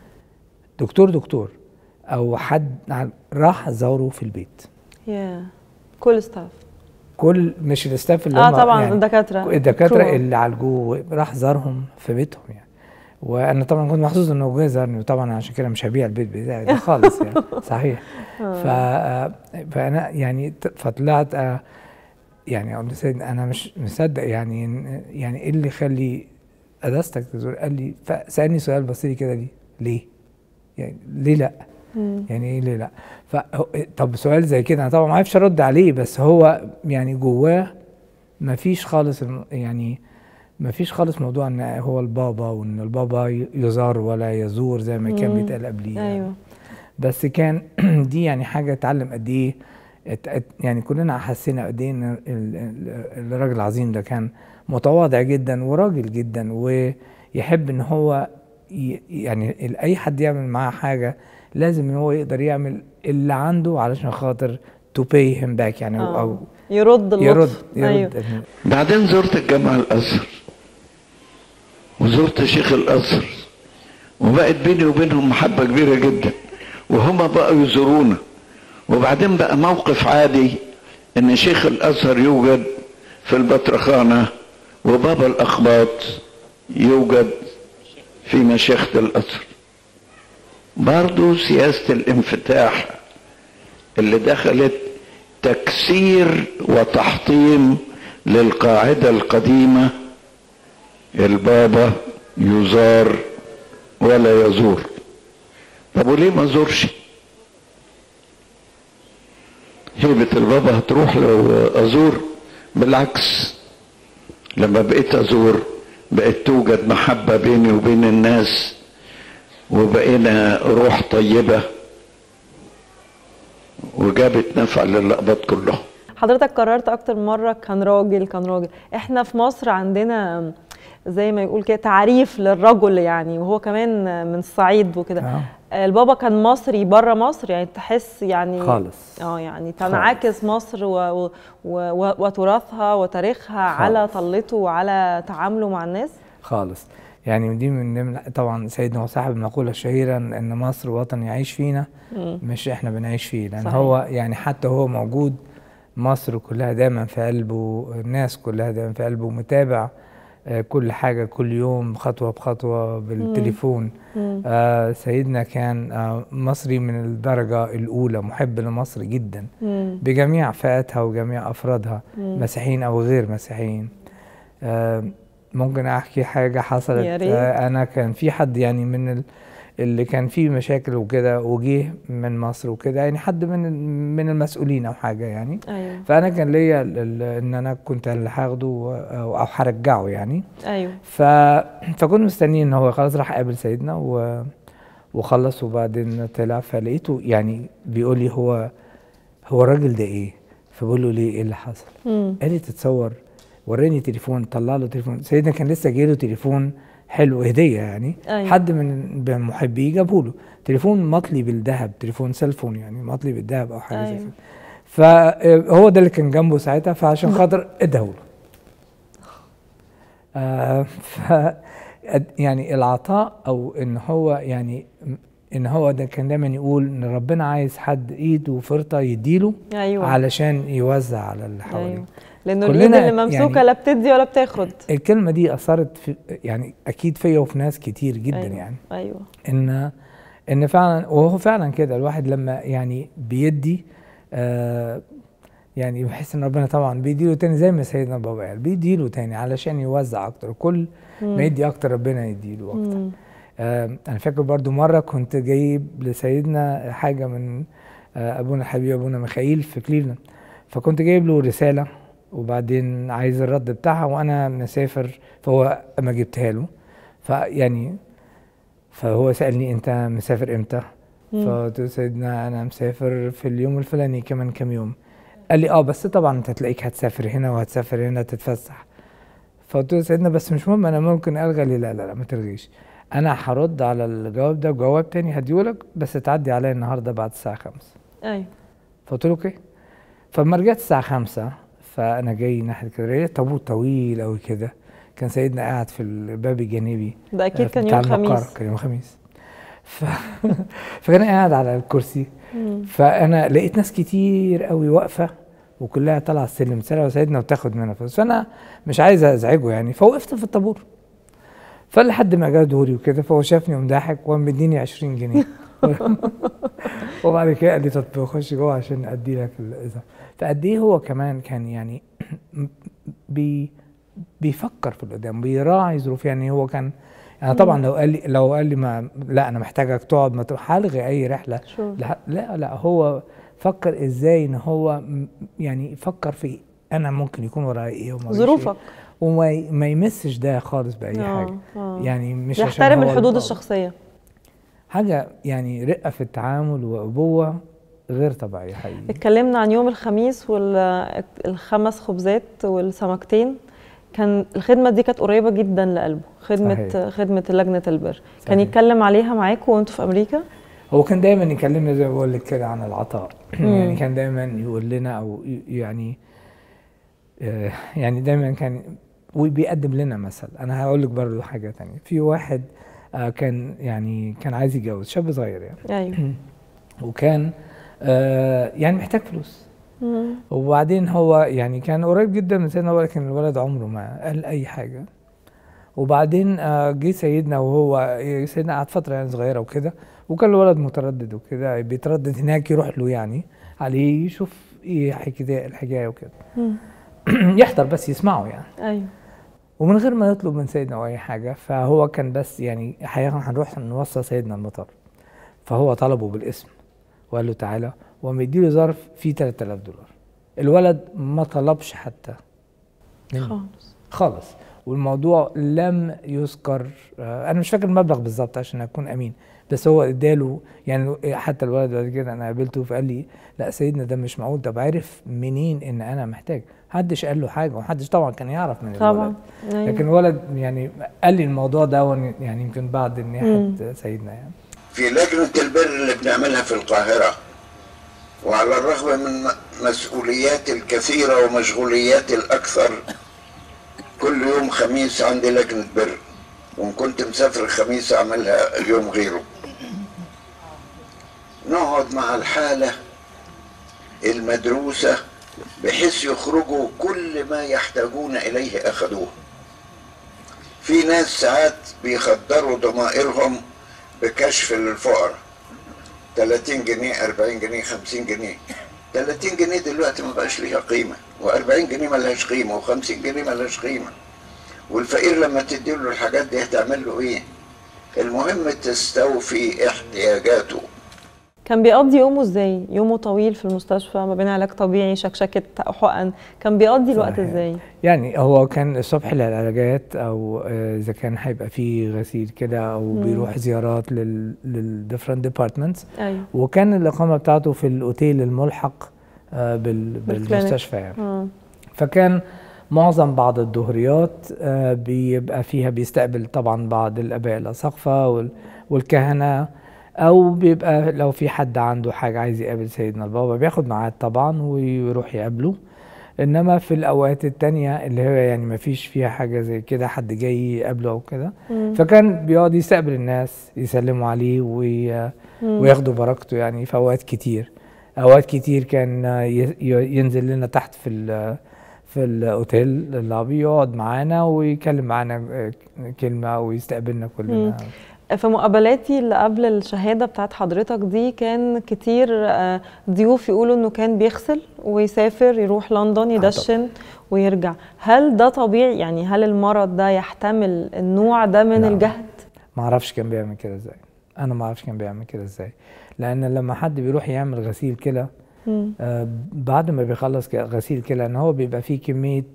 دكتور او حد راح زاره في البيت. كل ستاف، كل مش الستاف اللي هم طبعا يعني الدكاتره اللي عالجوه راح زارهم في بيتهم يعني. وانا طبعا كنت محظوظ انه جه زارني، وطبعا عشان كده مش هبيع البيت بتاعي ده خالص يعني. صحيح. فانا يعني فطلعت يعني قلت سيدنا انا مش مصدق، يعني ايه اللي يخلي قداستك تزور؟ قال لي، فسالني سؤال بسيط كده، ليه؟ يعني ليه لا؟ يعني ايه ليه لا؟ طب سؤال زي كده انا طبعا ما عرفش ارد عليه، بس هو يعني جواه ما فيش خالص، يعني ما فيش خالص موضوع ان هو البابا وان البابا يزار ولا يزور زي ما كان بيتقال قبليه. أيوه. بس كان دي يعني حاجه اتعلم قد ايه، يعني كلنا حسينا قد ايه ان الراجل العظيم ده كان متواضع جدا وراجل جدا، ويحب ان هو يعني اي حد يعمل معاه حاجه لازم ان هو يقدر يعمل اللي عنده علشان خاطر to pay him back، يعني او يرد اللطف. أيوه. بعدين زرت الجامع الازهر وزرت شيخ الازهر، وبقت بيني وبينهم محبه كبيره جدا، وهما بقوا يزورونا. وبعدين بقى موقف عادي ان شيخ الازهر يوجد في البطرخانه، وبابا الاقباط يوجد في مشيخة الازهر. برضو سياسة الانفتاح اللي دخلت تكسير وتحطيم للقاعدة القديمة، البابا يزار ولا يزور. طب وليه ما زورش؟ هيبة البابا هتروح لو ازور؟ بالعكس، لما بقيت ازور بقت توجد محبة بيني وبين الناس، وبقينا روح طيبة وجابت نفع للأقباط كلهم. حضرتك قررت اكتر من مره كان راجل. احنا في مصر عندنا زي ما يقول كده تعريف للرجل يعني، وهو كمان من الصعيد وكده. البابا كان مصري بره مصر يعني، تحس يعني خالص يعني تنعكس مصر وتراثها وتاريخها خالص على طلته وعلى تعامله مع الناس خالص. يعني دي من طبعا سيدنا هو صاحب المقولة الشهيرة ان مصر وطن يعيش فينا مش احنا بنعيش فيه، لان صحيح. هو يعني حتى هو موجود، مصر كلها دايما في قلبه، الناس كلها دايما في قلبه، متابع كل حاجة كل يوم خطوة بخطوة بالتليفون. سيدنا كان مصري من الدرجة الأولى، محب لمصر جدا بجميع فئاتها وجميع أفرادها، مسيحيين أو غير مسيحيين. ممكن أحكي حاجة حصلت. أنا كان في حد يعني من اللي كان فيه مشاكل وكده وجيه من مصر وكده، يعني حد من المسؤولين او حاجه يعني. أيوة. فانا كان ليا ان انا كنت اللي هاخده او هرجعه يعني. ايوه. فكنت مستني ان هو خلاص راح قابل سيدنا وخلص، وبعدين طلع فلقيته يعني بيقول لي هو الراجل ده ايه؟ فبقول له ليه، ايه اللي حصل؟ قال لي تتصور، وراني تليفون، طلع له تليفون. سيدنا كان لسه جايله تليفون حلو هديه يعني. أيوة. حد من محبيه جابه له تليفون مطلي بالذهب، تليفون سيلفون يعني مطلي بالذهب او حاجه زي كده. فهو ده اللي كان جنبه ساعتها، فعشان خاطر اداه له. يعني العطاء او ان هو يعني ان هو ده كان دايما يقول ان ربنا عايز حد ايده فرطه يديله. أيوة. علشان يوزع على اللي حواليه. أيوة. لانه الايد اللي ممسوكه يعني لا بتدي ولا بتاخد. الكلمه دي اثرت في يعني اكيد فيا وفي ناس كتير جدا. أيوة. يعني ايوه ان فعلا، وهو فعلا كده الواحد لما يعني بيدي يعني بحس ان ربنا طبعا بيديله تاني، زي ما سيدنا بابا قال بيديله تاني علشان يوزع اكتر، كل ما يدي اكتر ربنا يديله اكتر. انا فاكر برضو مره كنت جايب لسيدنا حاجه من ابونا الحبيب ابونا ميخائيل في كليفلاند، فكنت جايب له رساله وبعدين عايز الرد بتاعها وانا مسافر، فهو ما جبتها له. فيعني فهو سالني انت مسافر امتى؟ فقلت له سيدنا انا مسافر في اليوم الفلاني كمان كام يوم. قال لي بس طبعا انت هتلاقيك هتسافر هنا وهتسافر هنا تتفسح. فقلت له سيدنا بس مش مهم، انا ممكن الغي. لي لا ما تلغيش، انا هرد على الجواب ده بجواب تاني هديهولك، بس تعدي عليا النهارده بعد الساعه 5. ايوه. فقلت له اوكي. فلما رجعت الساعه 5 فانا جاي ناحيه كده، تابوت طويل قوي كده، كان سيدنا قاعد في الباب الجانبي. ده اكيد كان يوم خميس. كان يوم خميس. فكان قاعد على الكرسي. فانا لقيت ناس كتير قوي واقفه وكلها طالعه السلم تسلم سيدنا وتاخد منها فلوس، فانا مش عايز ازعجه يعني، فوقفت في الطابور. فلحد ما جه دوري وكده، فهو شافني ومضحك ومديني 20 جنيه. وبعد كده قال لي طب خش جوه عشان ادي لك الاذا. فقد ايه هو كمان كان يعني بيفكر في القدام، بيراعي ظروف. يعني هو كان يعني طبعا لو قال لي ما لا انا محتاجك تقعد، ما هلغي اي رحله. لا هو فكر ازاي ان هو يعني فكر في انا ممكن يكون ورايا ايه ظروفك، وما يمسش ده خالص باي حاجه. يعني مش يحترم الحدود الشخصيه، حاجه يعني رقه في التعامل وابوه غير طبيعيه حقيقي. اتكلمنا عن يوم الخميس والخمس خبزات والسمكتين. كان الخدمه دي كانت قريبه جدا لقلبه، خدمه لجنه البر. صحيح. كان يتكلم عليها معاكم وانتوا في امريكا؟ هو كان دايما يكلمنا زي ما بقول لك كده عن العطاء. يعني كان دايما يقول لنا او يعني دايما كان وبيقدم لنا مثل. انا هقول لك برضه حاجه ثانيه. في واحد كان عايز يتجوز، شاب صغير يعني. ايوه. وكان يعني محتاج فلوس. وبعدين هو يعني كان قريب جدا من سيدنا، ولكن الولد عمره ما قال اي حاجه. وبعدين جه سيدنا، وهو سيدنا قعد فتره يعني صغيره وكده، وكان الولد متردد وكده، بيتردد هناك يروح له يعني عليه يشوف ايه الحكايه وكده. يحضر بس يسمعه يعني. ايوه. ومن غير ما يطلب من سيدنا او اي حاجه. فهو كان بس يعني هنروح نوصل سيدنا المطار. فهو طلبه بالاسم وقال له تعالى، ومديله ظرف فيه $3000. الولد ما طلبش حتى خالص. والموضوع لم يذكر. انا مش فاكر المبلغ بالظبط عشان اكون امين، بس هو اداله يعني. حتى الولد بعد كده انا قابلته فقال لي لا سيدنا ده مش معقول، طب عرف منين ان انا محتاج؟ محدش قال له حاجه، ومحدش طبعا كان يعرف من طبعا. الولد. لكن الولد يعني قال لي الموضوع ده يعني يمكن بعد نياحه سيدنا يعني. في لجنة البر اللي بنعملها في القاهرة، وعلى الرغم من مسؤولياتي الكثيرة ومشغولياتي الأكثر، كل يوم خميس عندي لجنة بر، وإن كنت مسافر الخميس أعملها اليوم غيره. نقعد مع الحالة المدروسة بحيث يخرجوا كل ما يحتاجون إليه أخذوه. في ناس ساعات بيخدروا ضمائرهم بكشف للفقراء 30 جنيه 40 جنيه 50 جنيه. 30 جنيه دلوقتي ما بقاش ليها قيمة، و40 جنيه ما لهاش قيمة، و50 جنيه ما لهاش قيمة. والفقير لما تديله الحاجات دي هتعمل له ايه؟ المهم تستوفي احتياجاته. كان بيقضي يومه ازاي؟ يومه طويل في المستشفى ما بين علاج طبيعي شكشكة حقن، كان بيقضي الوقت ازاي؟ يعني هو كان الصبح للعلاجات، او اذا كان هيبقى فيه غسيل كده، او بيروح زيارات للديفرنت ديبارتمنتس. أيوة. وكان الاقامه بتاعته في الاوتيل الملحق بالمستشفى يعني. فكان معظم بعض الظهريات بيبقى فيها بيستقبل طبعا بعض الاباء الاساقفه والكهنه، او بيبقى لو في حد عنده حاجه عايز يقابل سيدنا البابا بياخد ميعاد طبعا ويروح يقابله. انما في الاوقات التانية اللي هي يعني ما فيش فيها حاجه زي كده، حد جاي يقابله او كده، فكان بيقعد يستقبل الناس يسلموا عليه وياخدوا بركته يعني. في اوقات كتير كان ينزل لنا تحت في الاوتيل اللابي، يقعد معانا ويكلم معانا كلمه ويستقبلنا كلنا. في مقابلاتي اللي قبل الشهادة بتاعت حضرتك دي كان كتير ضيوف يقولوا انه كان بيغسل ويسافر يروح لندن يدشن ويرجع. هل ده طبيعي؟ يعني هل المرض ده يحتمل النوع ده من الجهد؟ ما اعرفش كان بيعمل كده ازاي. انا ما اعرفش كان بيعمل كده ازاي، لان لما حد بيروح يعمل غسيل كلى بعد ما بيخلص غسيل كلى ان هو بيبقى فيه كمية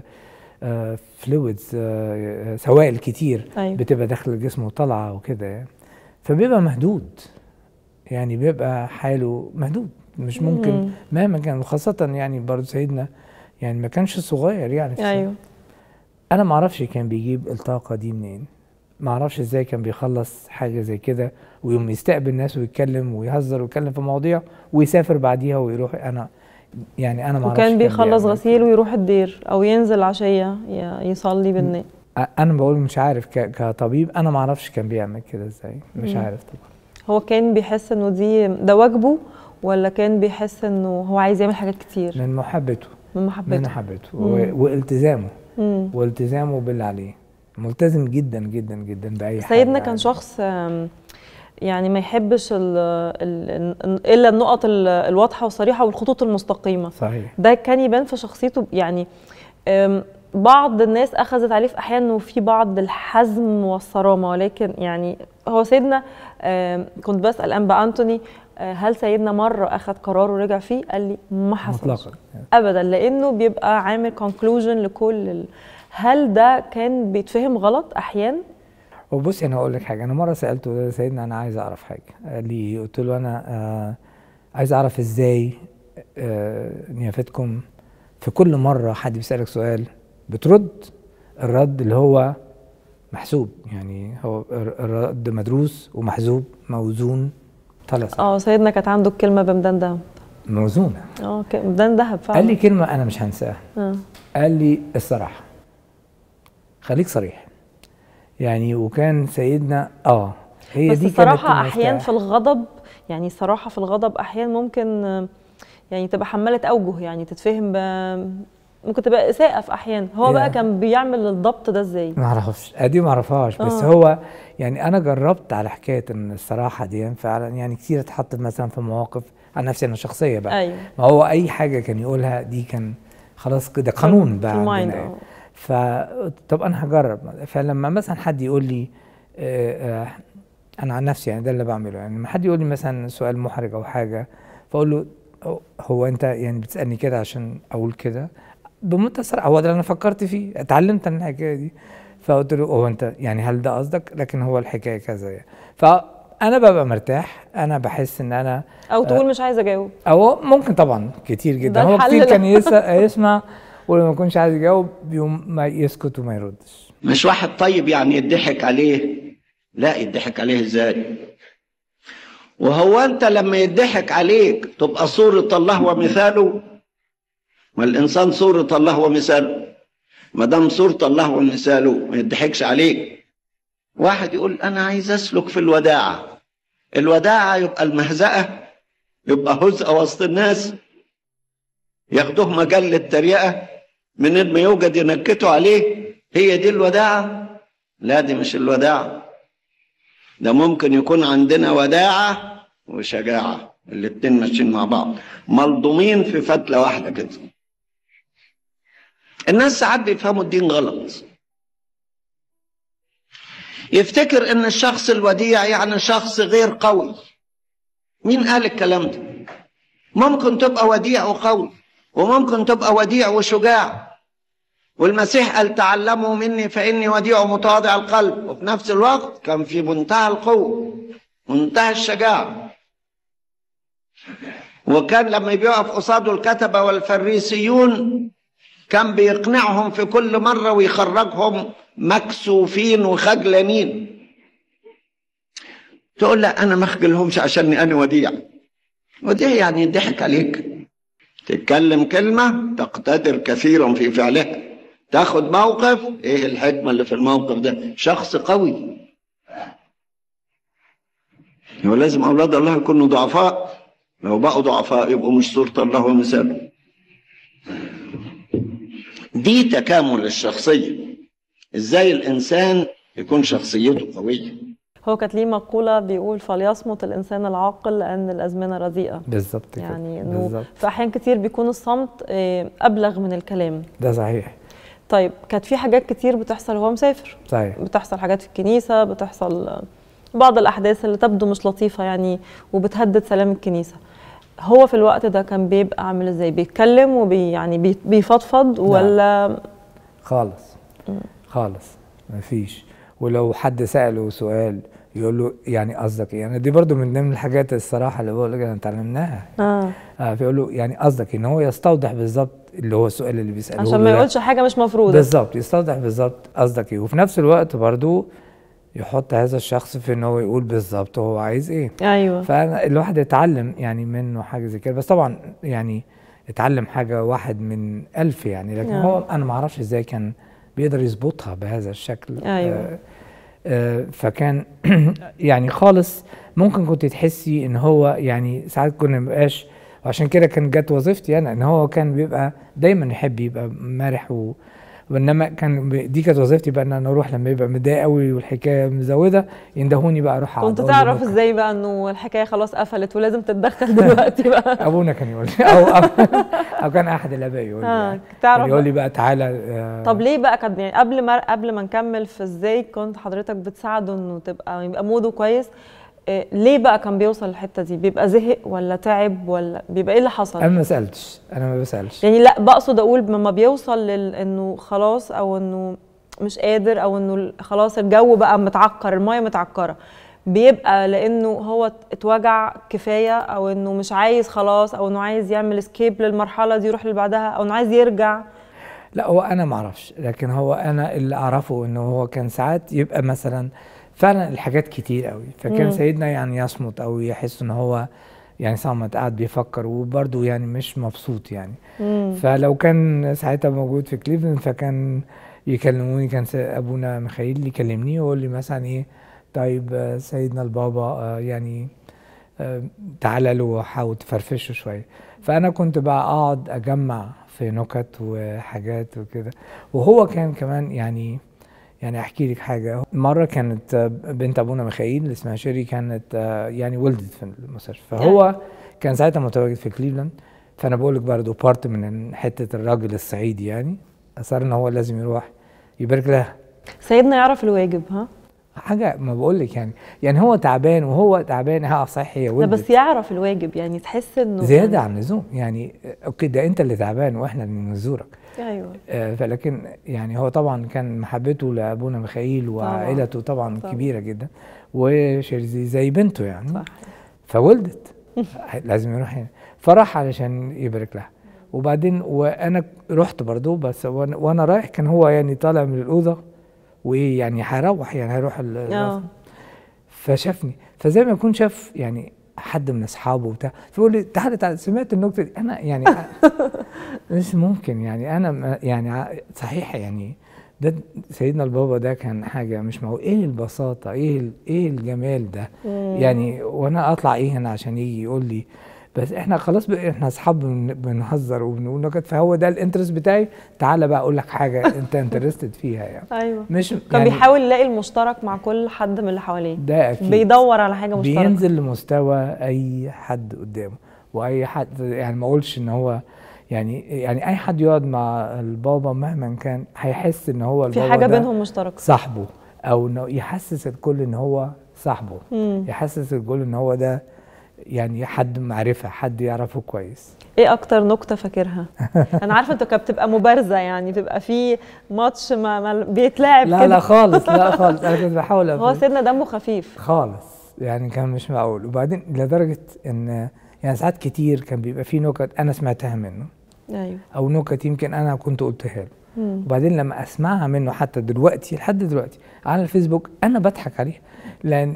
فلويدز، سوائل كتير. أيوة. بتبقى داخل الجسم وطالعه وكده يعني. فبيبقى مهدود، يعني بيبقى حاله مهدود، مش ممكن مهما كان. وخاصه يعني برضه سيدنا يعني ما كانش صغير يعني. ايوه. انا ما اعرفش كان بيجيب الطاقه دي منين، ما اعرفش ازاي كان بيخلص حاجه زي كده ويوم يستقبل الناس ويتكلم ويهزر ويتكلم في مواضيع ويسافر بعديها ويروح. انا ما اعرفش. وكان بيخلص غسيل ويروح الدير او ينزل عشيه يصلي بالناس. انا بقول مش عارف كطبيب، انا ما اعرفش كان بيعمل كده ازاي، مش عارف طبعا. هو كان بيحس انه ده واجبه، ولا كان بيحس انه هو عايز يعمل حاجات كتير؟ من محبته والتزامه والتزامه باللي عليه. ملتزم جدا جدا جدا باي حاجه. سيدنا كان شخص يعني ما يحبش الا النقط الواضحه والصريحه والخطوط المستقيمه. صحيح. ده كان يبان في شخصيته يعني. بعض الناس اخذت عليه في احيان انه في بعض الحزم والصرامه، ولكن يعني هو سيدنا كنت بسال انبا انتوني هل سيدنا مره اخذ قرار ورجع فيه؟ قال لي ما حصلش ابدا، لانه بيبقى عامل كونكلوجن لكل هل ده كان بيتفهم غلط احيان؟ وبصي انا هقول لك حاجه. انا مره سالته سيدنا انا عايز اعرف حاجه، قال لي قلت له انا عايز اعرف ازاي نيافتكم في كل مره حد بيسالك سؤال بترد الرد اللي هو محسوب، يعني هو الرد مدروس ومحسوب موزون طلع صح. سيدنا كانت عنده الكلمه بمدان دهب موزونه. بمدان دهب فعلا. قال لي كلمه انا مش هنساها. قال لي الصراحه، خليك صريح يعني. وكان سيدنا هي بس دي الصراحه احيان في الغضب، يعني صراحه في الغضب احيان ممكن يعني تبقى حماله اوجه، يعني تتفهم ممكن تبقى اساءه في احيان. هو بقى كان بيعمل الضبط ده ازاي؟ ما اعرفش، دي ما اعرفهاش. بس هو يعني انا جربت على حكايه ان الصراحه دي فعلا يعني كتير اتحطت مثلا في مواقف عن نفسي انا شخصيه بقى. أيوة. ما هو اي حاجه كان يقولها دي كان خلاص كده قانون بقى عندنا. طب انا هجرب. فلما مثلا حد يقول لي انا عن نفسي يعني ده اللي بعمله، يعني لما حد يقول لي مثلا سؤال محرج او حاجه فاقول له هو انت يعني بتسالني كده عشان اقول كده؟ بمنتهى الصراحه هو ده اللي انا فكرت فيه، اتعلمت من الحكايه دي. فقلت له هو انت يعني هل ده قصدك؟ لكن هو الحكايه كذا يعني. انا ببقى مرتاح، انا بحس ان انا او تقول مش عايز اجاوب، او ممكن طبعا كتير جدا هو كتير كان يسمع ولما ما يكونش عايز يجاوب يوم ما يسكت وما يردش. مش واحد طيب يعني يضحك عليه، لا يضحك عليه ازاي؟ وهو انت لما يضحك عليك تبقى صورة الله ومثاله؟ ما الانسان صورة الله ومثاله، ما دام صورة الله ومثاله ما يضحكش عليك. واحد يقول انا عايز اسلك في الوداعة، الوداعة يبقى المهزأة، يبقى هزء وسط الناس، ياخدوه مجال للتريقة، من ما يوجد ينكتوا عليه، هي دي الوداعة؟ لا دي مش الوداعة. ده ممكن يكون عندنا وداعة وشجاعة، الاتنين ماشيين مع بعض، ملضومين في فتلة واحدة كده. الناس ساعات بيفهموا الدين غلط، يفتكر ان الشخص الوديع يعني شخص غير قوي. مين قال الكلام ده؟ ممكن تبقى وديع وقوي، وممكن تبقى وديع وشجاع، والمسيح قال تعلموا مني فإني وديع متواضع القلب، وفي نفس الوقت كان في منتهى القوة، منتهى الشجاعة. وكان لما بيقف قصاده الكتبة والفريسيون كان بيقنعهم في كل مرة ويخرجهم مكسوفين وخجلانين. تقول لا أنا ما أخجلهمش عشاني أنا وديع. وديع يعني يضحك عليك، تتكلم كلمة تقتدر كثيرا في فعلها، تاخد موقف، ايه الحكمة اللي في الموقف ده؟ شخص قوي. هو لازم أولاد الله يكونوا ضعفاء، لو بقوا ضعفاء يبقوا مش صورة الله ومثاله. دي تكامل الشخصية، ازاي الإنسان يكون شخصيته قوية. هو كانت ليه مقولة بيقول فليصمت الإنسان العاقل لأن الأزمنة رديئة. بالظبط كده، يعني إنه في أحيان كتير بيكون الصمت أبلغ من الكلام. ده صحيح. طيب كانت في حاجات كتير بتحصل وهو مسافر. صحيح. بتحصل حاجات في الكنيسة، بتحصل بعض الأحداث اللي تبدو مش لطيفة يعني وبتهدد سلام الكنيسة. هو في الوقت ده كان بيبقى عامل ازاي؟ بيتكلم يعني بيفضفض ولا؟ خالص خالص مفيش. ولو حد سأله سؤال يقول له يعني قصدك ايه؟ يعني دي برضو من ضمن الحاجات الصراحه اللي بقول لك انا اتعلمناها. فيقول له يعني قصدك ان هو يستوضح بالظبط اللي هو السؤال اللي بيساله، عشان ما يقولش حاجه مش مفروضه. بالظبط، يستوضح بالظبط قصدك ايه، وفي نفس الوقت برضو يحط هذا الشخص في ان هو يقول بالظبط هو عايز ايه. ايوه. فالواحد اتعلم يعني منه حاجه زي كده، بس طبعا يعني اتعلم حاجه واحد من 1000 يعني، لكن هو انا ما اعرفش ازاي كان بيقدر يظبطها بهذا الشكل. ايوه. فكان يعني خالص ممكن كنت تحسي ان هو يعني ساعات كنا مبقاش، وعشان كده كان جت وظيفتي انا ان هو كان بيبقى دايما يحب يبقى مرح وانما كان دي كانت وظيفتي بقى ان انا اروح لما يبقى متضايق قوي والحكايه مزوده يندهوني بقى اروح كنت تعرف ازاي بقى انه الحكايه خلاص قفلت ولازم تتدخل دلوقتي بقى؟ ابونا كان يقول لي او كان احد الاباء يقول لي تعرف يقول لي بقى تعالى. طب ليه بقى كان يعني قبل ما نكمل في ازاي كنت حضرتك بتساعده انه يبقى موده كويس، ليه بقى كان بيوصل للحته دي؟ بيبقى زهق ولا تعب ولا بيبقى ايه اللي حصل؟ انا ما سالتش، انا ما بسالش يعني. لا بقصد اقول لما بيوصل انه خلاص او انه مش قادر او انه خلاص الجو بقى متعكر، المايه متعكره، بيبقى لانه هو اتوجع كفايه او انه مش عايز خلاص او انه عايز يعمل اسكيب للمرحله دي يروح اللي بعدها او انه عايز يرجع؟ لا هو انا ما اعرفش، لكن هو انا اللي اعرفه انه هو كان ساعات يبقى مثلا فعلا الحاجات كتير قوي، فكان سيدنا يعني يصمت او يحس ان هو يعني صامت قاعد بيفكر وبرده يعني مش مبسوط يعني. فلو كان ساعتها موجود في كليفلاند فكان يكلموني، كان ابونا ميخائيل يكلمني ويقول لي مثلا ايه طيب سيدنا البابا يعني تعالى له وحاول تفرفشه شويه. فانا كنت بقى اقعد اجمع في نكت وحاجات وكده. وهو كان كمان يعني احكي لك حاجه، مره كانت بنت ابونا ميخائيل اللي اسمها شيري كانت يعني ولدت في المستشفى، فهو كان ساعتها متواجد في كليفلاند. فانا بقول لك برضه بارت من حته الراجل الصعيدي يعني اصر ان هو لازم يروح يبارك لها. سيدنا يعرف الواجب ها؟ حاجه ما بقول لك يعني هو تعبان وهو تعبان صحيح هي ولدت، بس يعرف الواجب يعني تحس انه زياده عن اللزوم يعني. اوكي ده انت اللي تعبان واحنا اللي نزورك. ايوه. فلكن يعني هو طبعا كان محبته لابونا ميخائيل وعائلته طبعا كبيره جدا، وشيرزي زي بنته يعني صح. فولدت لازم يروح هنا، فراح علشان يبارك لها. وبعدين وانا رحت برضو، بس وانا رايح كان هو يعني طالع من الاوضه ويعني هيروح يعني هيروح فشافني، فزي ما يكون شاف يعني حد من اصحابه وبتاع، فيقول لي تعالى سمعت النكته دي؟ انا يعني مش ممكن يعني انا يعني صحيح يعني ده سيدنا البابا ده كان حاجه مش معقول. ايه البساطه، ايه الجمال ده يعني، وانا اطلع ايه هنا عشان يجي يقول لي؟ بس احنا خلاص بقى احنا اصحاب بنهزر وبنقول نكت، فهو ده الانترست بتاعي، تعالى بقى اقول لك حاجه انت انترستد فيها يعني. ايوه مش كان يعني بيحاول يلاقي المشترك مع كل حد من اللي حواليه، ده اكيد بيدور على حاجه مشتركه، بينزل لمستوى اي حد قدامه. واي حد يعني ما اقولش ان هو يعني اي حد يقعد مع البابا مهما كان هيحس ان هو البابا في حاجه ده بينهم مشتركه، صاحبه، او انه يحسس الكل ان هو صاحبه، يحسس الكل ان هو ده يعني حد معرفه، حد يعرفه كويس. ايه اكتر نكته فاكرها؟ انا عارفه انتوا كانت بتبقى مبارزه يعني، بتبقى في ماتش ما بيتلعب كده. لا خالص لا خالص، انا كنت بحاول هو سيدنا دمه خفيف خالص يعني، كان مش معقول. وبعدين لدرجه ان يعني ساعات كتير كان بيبقى في نكت انا سمعتها منه، ايوه، او نكت يمكن انا كنت قلتها له، وبعدين لما اسمعها منه حتى دلوقتي لحد دلوقتي على الفيسبوك انا بضحك عليها، لان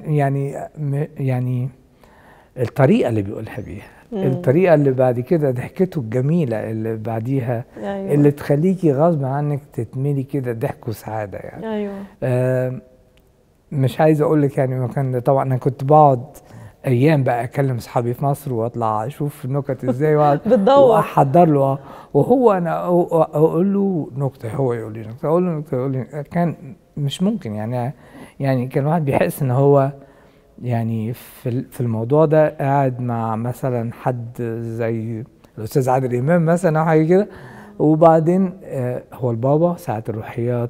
يعني الطريقه اللي بيقولها بيها، الطريقه اللي بعد كده ضحكته الجميله اللي بعديها، أيوة. اللي تخليكي غصب عنك تتملي كده ضحك وسعاده يعني. ايوه مش عايز اقول لك يعني مكان، طبعا انا كنت بقعد ايام بقى اكلم اصحابي في مصر واطلع اشوف النكت ازاي بتدور واحضر له، وهو انا اقول له نكته هو يقول لي نكته، اقول له نكته يقول لي، كان مش ممكن يعني كان الواحد بيحس ان هو يعني في الموضوع ده قاعد مع مثلا حد زي الاستاذ عادل امام مثلا او حاجه كده. وبعدين هو البابا ساعه الروحيات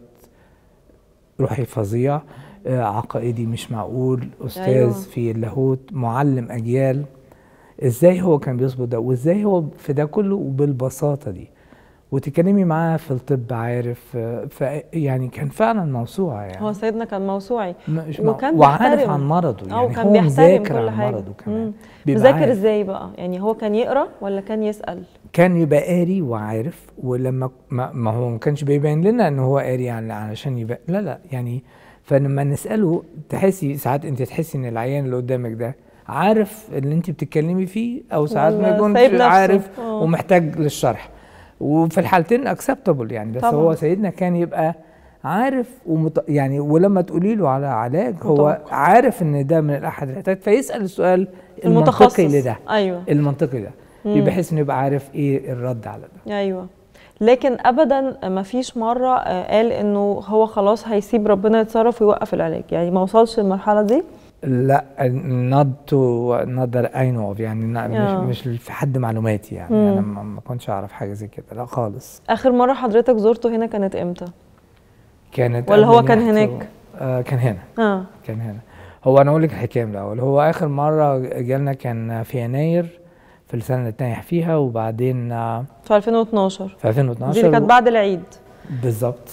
روحي فظيع، عقائدي مش معقول، استاذ أيوة. في اللاهوت، معلم اجيال. ازاي هو كان بيظبط ده، وازاي هو في ده كله وبالبساطه دي، وتكلمي معاه في الطب عارف، يعني كان فعلا موسوعه يعني. هو سيدنا كان موسوعي وكان وعارف عن مرضه يعني، كان هو مذاكر عن مرضه كمان. مذاكر ازاي بقى يعني؟ هو كان يقرا ولا كان يسال؟ كان يبقى قاري وعارف، ولما ما هو ما كانش بيبين لنا ان هو قاري يعني علشان يبقى لا يعني. فلما نساله تحسي ساعات، انت تحسي ان العيان اللي قدامك ده عارف اللي انت بتتكلمي فيه، او ساعات ما يكونش عارف ومحتاج للشرح، وفي الحالتين اكسبتابل يعني. بس طبعا. هو سيدنا كان يبقى عارف يعني، ولما تقولي له على علاج هو عارف ان ده من الاحد الحاجات، فيسال السؤال المنطقي لده. ايوه المنطقي ده بحيث انه يبقى عارف ايه الرد على ده. ايوه لكن ابدا ما فيش مره قال انه هو خلاص هيسيب ربنا يتصرف ويوقف العلاج يعني، ما وصلش للمرحله دي؟ لا not that I know of يعني، مش في حد معلوماتي يعني. انا ما كنتش اعرف حاجه زي كده، لا خالص. اخر مره حضرتك زرته هنا كانت امتى؟ كانت ولا هو كان هناك؟ كان هنا. كان هنا. هو انا اقول لك الحكايه من الاول. هو اخر مره جالنا كان في يناير في السنه اللي اتنيح فيها، وبعدين في 2012. في 2012 دي كانت بعد العيد بالظبط.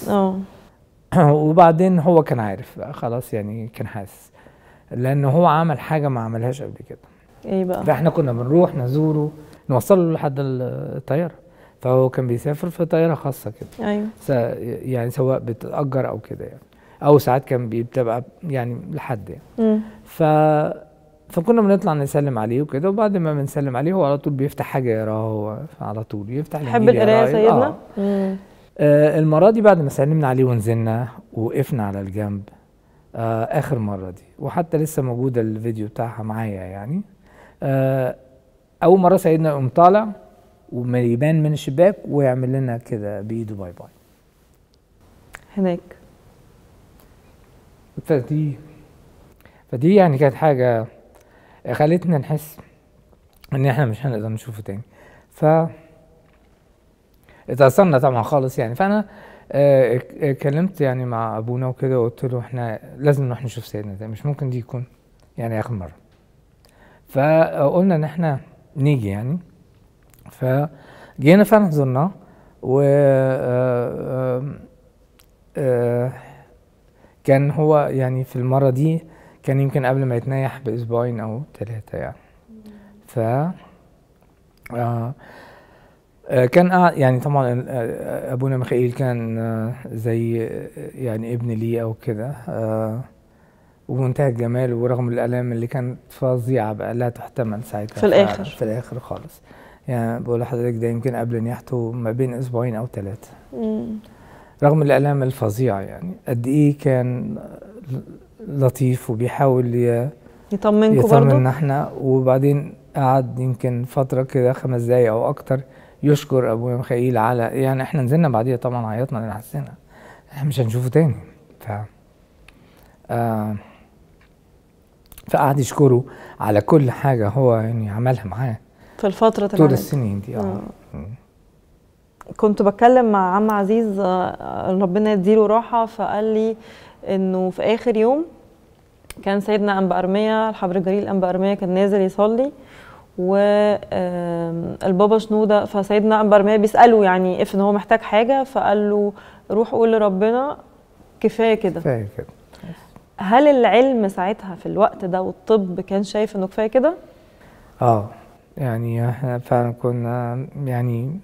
وبعدين هو كان عارف خلاص يعني، كان حاسس، لانه هو عمل حاجه ما عملهاش قبل كده. ايه بقى؟ فاحنا كنا بنروح نزوره، نوصله لحد الطياره، فهو كان بيسافر في طياره خاصه كده. ايوه يعني سواء بتأجر او كده يعني، او ساعات كان بتبقى يعني لحد يعني. فكنا بنطلع نسلم عليه وكده، وبعد ما بنسلم عليه هو على طول بيفتح حاجه يقراها، هو على طول يفتح الانجيل. يحب القرايه سيدنا؟ المره دي بعد ما سلمنا عليه ونزلنا وقفنا على الجنب، اخر مره دي، وحتى لسه موجوده الفيديو بتاعها معايا يعني. اول مره سيدنا يقوم طالع ويبان من الشباك ويعمل لنا كده بايده باي باي هناك. فدي يعني كانت حاجه خلتنا نحس ان احنا مش هنقدر نشوفه تاني. اتأثرنا طبعا خالص يعني. فانا اتكلمت يعني مع ابونا وكده، وقلت له احنا لازم نروح نشوف سيدنا ده، مش ممكن دي يكون يعني اخر مره. فقلنا ان احنا نيجي يعني. فجينا فعلا زرناه، و كان هو يعني في المره دي كان يمكن قبل ما يتنيح بأسبوعين أو 3 يعني. ف كان يعني طبعا أبونا ميخائيل كان زي يعني ابن لي أو كده، ومنتهى الجمال، ورغم الآلام اللي كانت فظيعة بقى لا تحتمل ساعتها في الآخر خالص. يعني بقول لحضرتك ده يمكن قبل نياحته ما بين أسبوعين أو 3. رغم الآلام الفظيعة يعني قد إيه كان لطيف وبيحاول يطمنكم برضه. يطمن احنا. وبعدين قعد يمكن فترة كده 5 دقايق أو أكتر يشكر أبونا ميخائيل على، يعني احنا نزلنا بعديها طبعا عيطنا لأن حسينا احنا مش هنشوفه تاني. فقعد يشكره على كل حاجة هو يعني عملها معاه في الفترة طول السنين دي. كنت بتكلم مع عم عزيز ربنا يديله راحة، فقال لي انه في اخر يوم كان سيدنا أنبا أرميا الحبر الجليل أنبا أرميا كان نازل يصلي، والبابا شنودة، فسيدنا أنبا أرميا بيسأله يعني ان هو محتاج حاجة، فقال له روح قول لربنا كفاية كده. كفاية كده. هل العلم ساعتها في الوقت ده والطب كان شايف انه كفاية كده؟ يعني احنا فعلا كنا يعني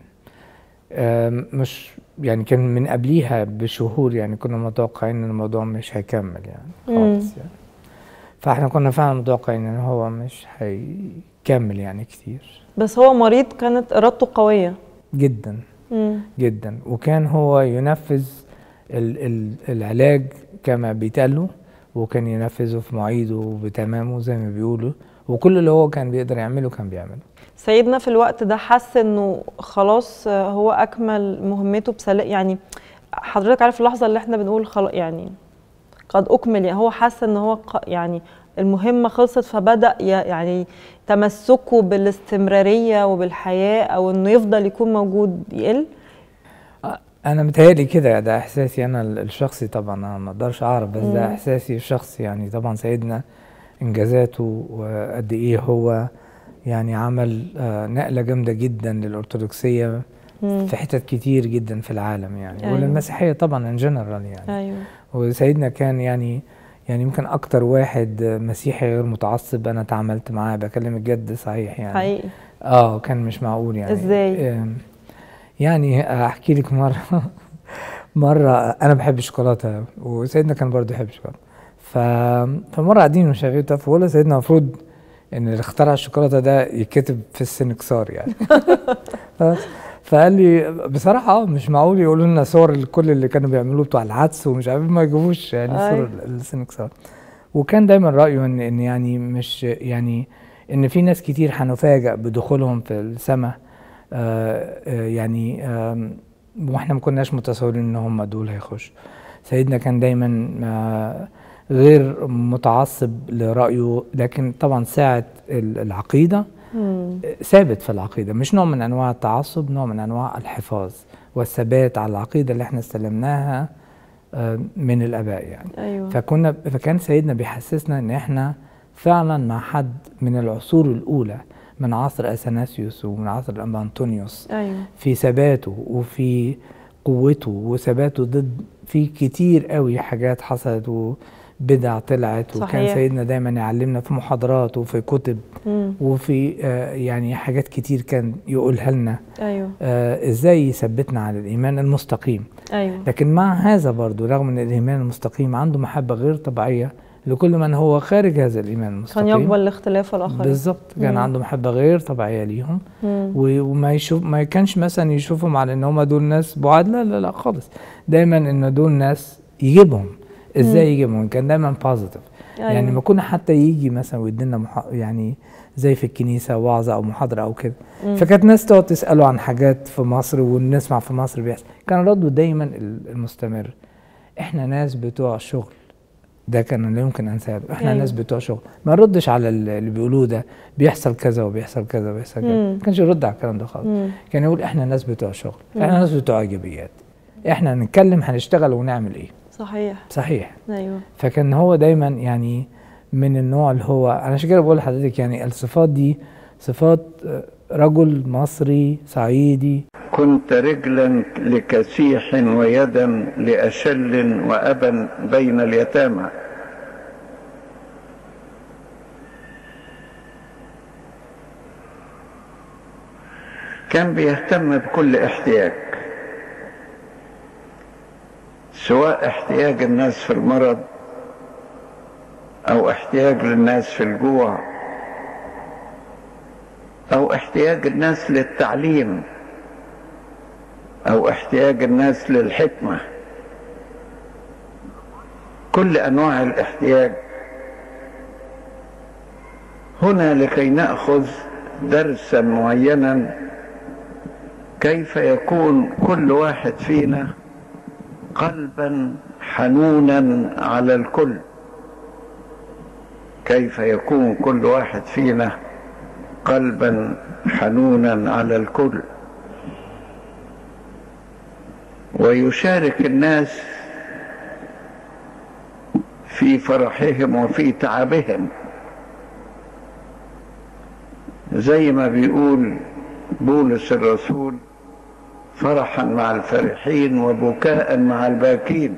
مش يعني كان من قبليها بشهور يعني كنا متوقعين ان الموضوع مش هيكمل يعني خالص يعني. فاحنا كنا فعلا متوقعين ان هو مش هيكمل يعني كتير. بس هو مريض كانت ارادته قوية جدا جدا، وكان هو ينفذ العلاج كما بيتقاله، وكان ينفذه في مواعيده بتمامه زي ما بيقولوا، وكل اللي هو كان بيقدر يعمله كان بيعمله. سيدنا في الوقت ده حس انه خلاص هو اكمل مهمته بسلام، يعني حضرتك عارف اللحظه اللي احنا بنقول خلاص يعني قد اكمل، يعني هو حس ان هو يعني المهمه خلصت، فبدا يعني تمسكه بالاستمراريه وبالحياه او انه يفضل يكون موجود يقل. انا متهيألي كده، ده احساسي انا الشخصي طبعا، انا ما اقدرش اعرف، بس ده احساسي الشخصي يعني. طبعا سيدنا انجازاته وقد ايه هو يعني عمل نقله جامده جدا للارثوذكسيه في حتت كتير جدا في العالم يعني. وللمسيحيه طبعا ان جنرال يعني. وسيدنا كان يعني يمكن اكتر واحد مسيحي غير متعصب انا تعاملت معاه، بكلمك جد صحيح يعني. حقيقي كان مش معقول يعني. ازاي؟ يعني احكي لك مره انا بحب الشوكولاته، وسيدنا كان برضه يحب الشوكولاته. فمره قاعدين وشغالين، فقول سيدنا المفروض ان اللي اخترع الشوكولاته ده يتكتب في السنكسار يعني. فقال لي بصراحه مش معقول يقولوا لنا صور كل اللي كانوا بيعملوه بتوع العدس ومش عارف، ما يجيبوش يعني صور السنكسار. وكان دايما رايه ان يعني مش يعني ان في ناس كتير هنفاجئ بدخولهم في السماء يعني واحنا ما كناش متصورين ان هم دول هيخشوا. سيدنا كان دايما غير متعصب لرأيه، لكن طبعا ساعة العقيدة ثابت في العقيدة، مش نوع من أنواع التعصب، نوع من أنواع الحفاظ والثبات على العقيدة اللي احنا استلمناها من الآباء يعني. فكان سيدنا بيحسسنا ان احنا فعلا مع حد من العصور الأولى، من عصر أثناسيوس ومن عصر الأنبا أنطونيوس في ثباته وفي قوته وثباته ضد في كتير قوي حاجات حصلت وبدع طلعت. وكان سيدنا دايما يعلمنا في محاضرات وفي كتب وفي يعني حاجات كتير كان يقولها لنا ازاي يثبتنا على الإيمان المستقيم. لكن مع هذا برضو رغم ان الإيمان المستقيم عنده محبة غير طبيعية لكل من هو خارج هذا الإيمان المستقيم، كان يقبل الاختلاف والآخرين بالظبط. كان عنده محبة غير طبيعية ليهم، وما ما كانش مثلا يشوفهم على ان هم دول ناس بعاد، لا لا لا خالص. دايما ان دول ناس يجيبهم ازاي يجيبهم، كان دايما بوزيتيف يعني. ما كنا حتى يجي مثلا ويدينا يعني زي في الكنيسة وعظة او محاضرة او كده، فكانت ناس تقعد تسأله عن حاجات في مصر ونسمع في مصر بيحصل، كان رده دايما المستمر احنا ناس بتوع شغل. ده كان لا يمكن انساه، احنا ناس بتوع شغل، ما نردش على اللي بيقولوه ده بيحصل كذا وبيحصل كذا وبيحصل كذا، ما كانش يرد على الكلام ده خالص. كان يقول احنا ناس بتوع شغل، احنا ناس بتوع ايجابيات، احنا هنتكلم هنشتغل ونعمل ايه. صحيح. ايوه. فكان هو دايما يعني من النوع اللي هو، انا عشان كده بقول لحضرتك يعني الصفات دي صفات رجل مصري صعيدي. كنت رجلا لكسيح ويدا لأشل وأبا بين اليتامى، كان بيهتم بكل احتياج، سواء احتياج الناس في المرض او احتياج للناس في الجوع او احتياج الناس للتعليم او احتياج الناس للحكمة. كل انواع الاحتياج. هنا لكي نأخذ درسا معينا كيف يكون كل واحد فينا قلبا حنونا على الكل، كيف يكون كل واحد فينا قلبا حنونا على الكل، ويشارك الناس في فرحهم وفي تعبهم، زي ما بيقول بولس الرسول: فرحا مع الفرحين وبكاء مع الباكين.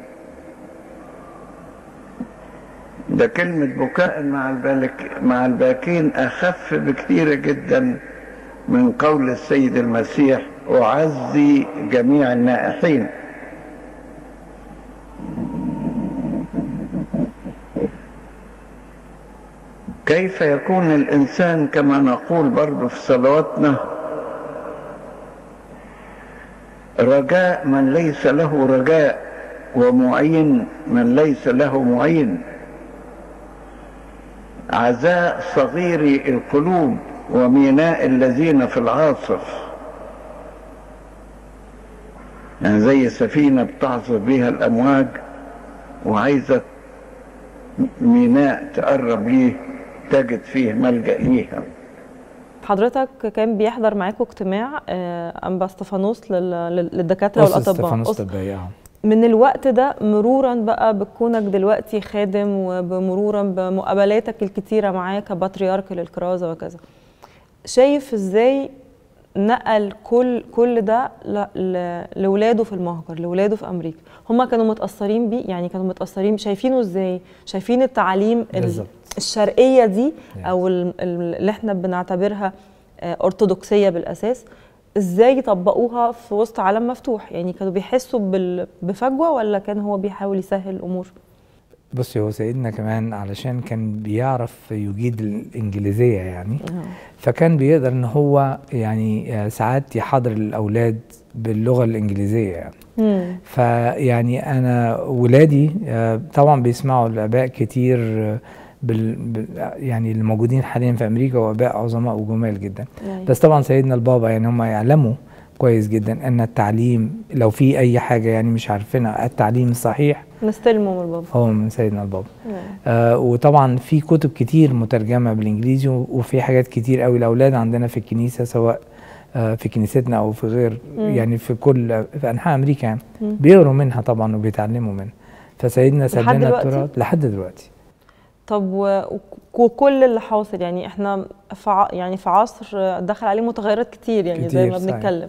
ده كلمة بكاء مع الباكين أخف بكثير جدا من قول السيد المسيح: أعزي جميع النائحين. كيف يكون الإنسان كما نقول برضو في صلواتنا رجاء من ليس له رجاء، ومعين من ليس له معين، عزاء صغيري القلوب وميناء الذين في العاصف. يعني زي سفينة بتعصف بها الأمواج وعايزة ميناء تقرب ليه تجد فيه ملجأ ليها. حضرتك كان بيحضر معاكم اجتماع أنبا استفانوس للدكاترة والأطباء. من الوقت ده مرورا بقى بكونك دلوقتي خادم، وبمرورا بمقابلاتك الكتيرة معاه كبطريرك للكرازة وكذا، شايف ازاي نقل كل ده لولاده في المهجر، لولاده في أمريكا؟ هما كانوا متأثرين بيه، يعني كانوا متأثرين، شايفينه ازاي؟ شايفين التعاليم الشرقية دي أو اللي احنا بنعتبرها أرثوذكسية بالأساس، ازاي يطبقوها في وسط عالم مفتوح؟ يعني كانوا بيحسوا بفجوة ولا كان هو بيحاول يسهل الأمور؟ بصي، هو سيدنا كمان علشان كان بيعرف يجيد الإنجليزية يعني فكان بيقدر ان هو يعني ساعات يحاضر الأولاد باللغة الإنجليزية يعني. فيعني أنا ولادي طبعا بيسمعوا الآباء كتير يعني الموجودين حاليا في أمريكا، وآباء عظماء وجمال جدا. بس طبعا سيدنا البابا يعني هم يعلموا كويس جدا ان التعليم لو في اي حاجه يعني مش عارفينها التعليم الصحيح نستلمه من البابا، هو من سيدنا البابا. وطبعا في كتب كتير مترجمه بالانجليزي، وفي حاجات كتير قوي الاولاد عندنا في الكنيسه، سواء في كنيستنا او في غير يعني في كل في انحاء امريكا يعني بيقروا منها طبعا وبيتعلموا منها. فسيدنا ساب لنا التراث لحد دلوقتي. طب وكل اللي حاصل يعني احنا في عصر دخل عليه متغيرات كتير يعني كتير زي ما بنتكلم.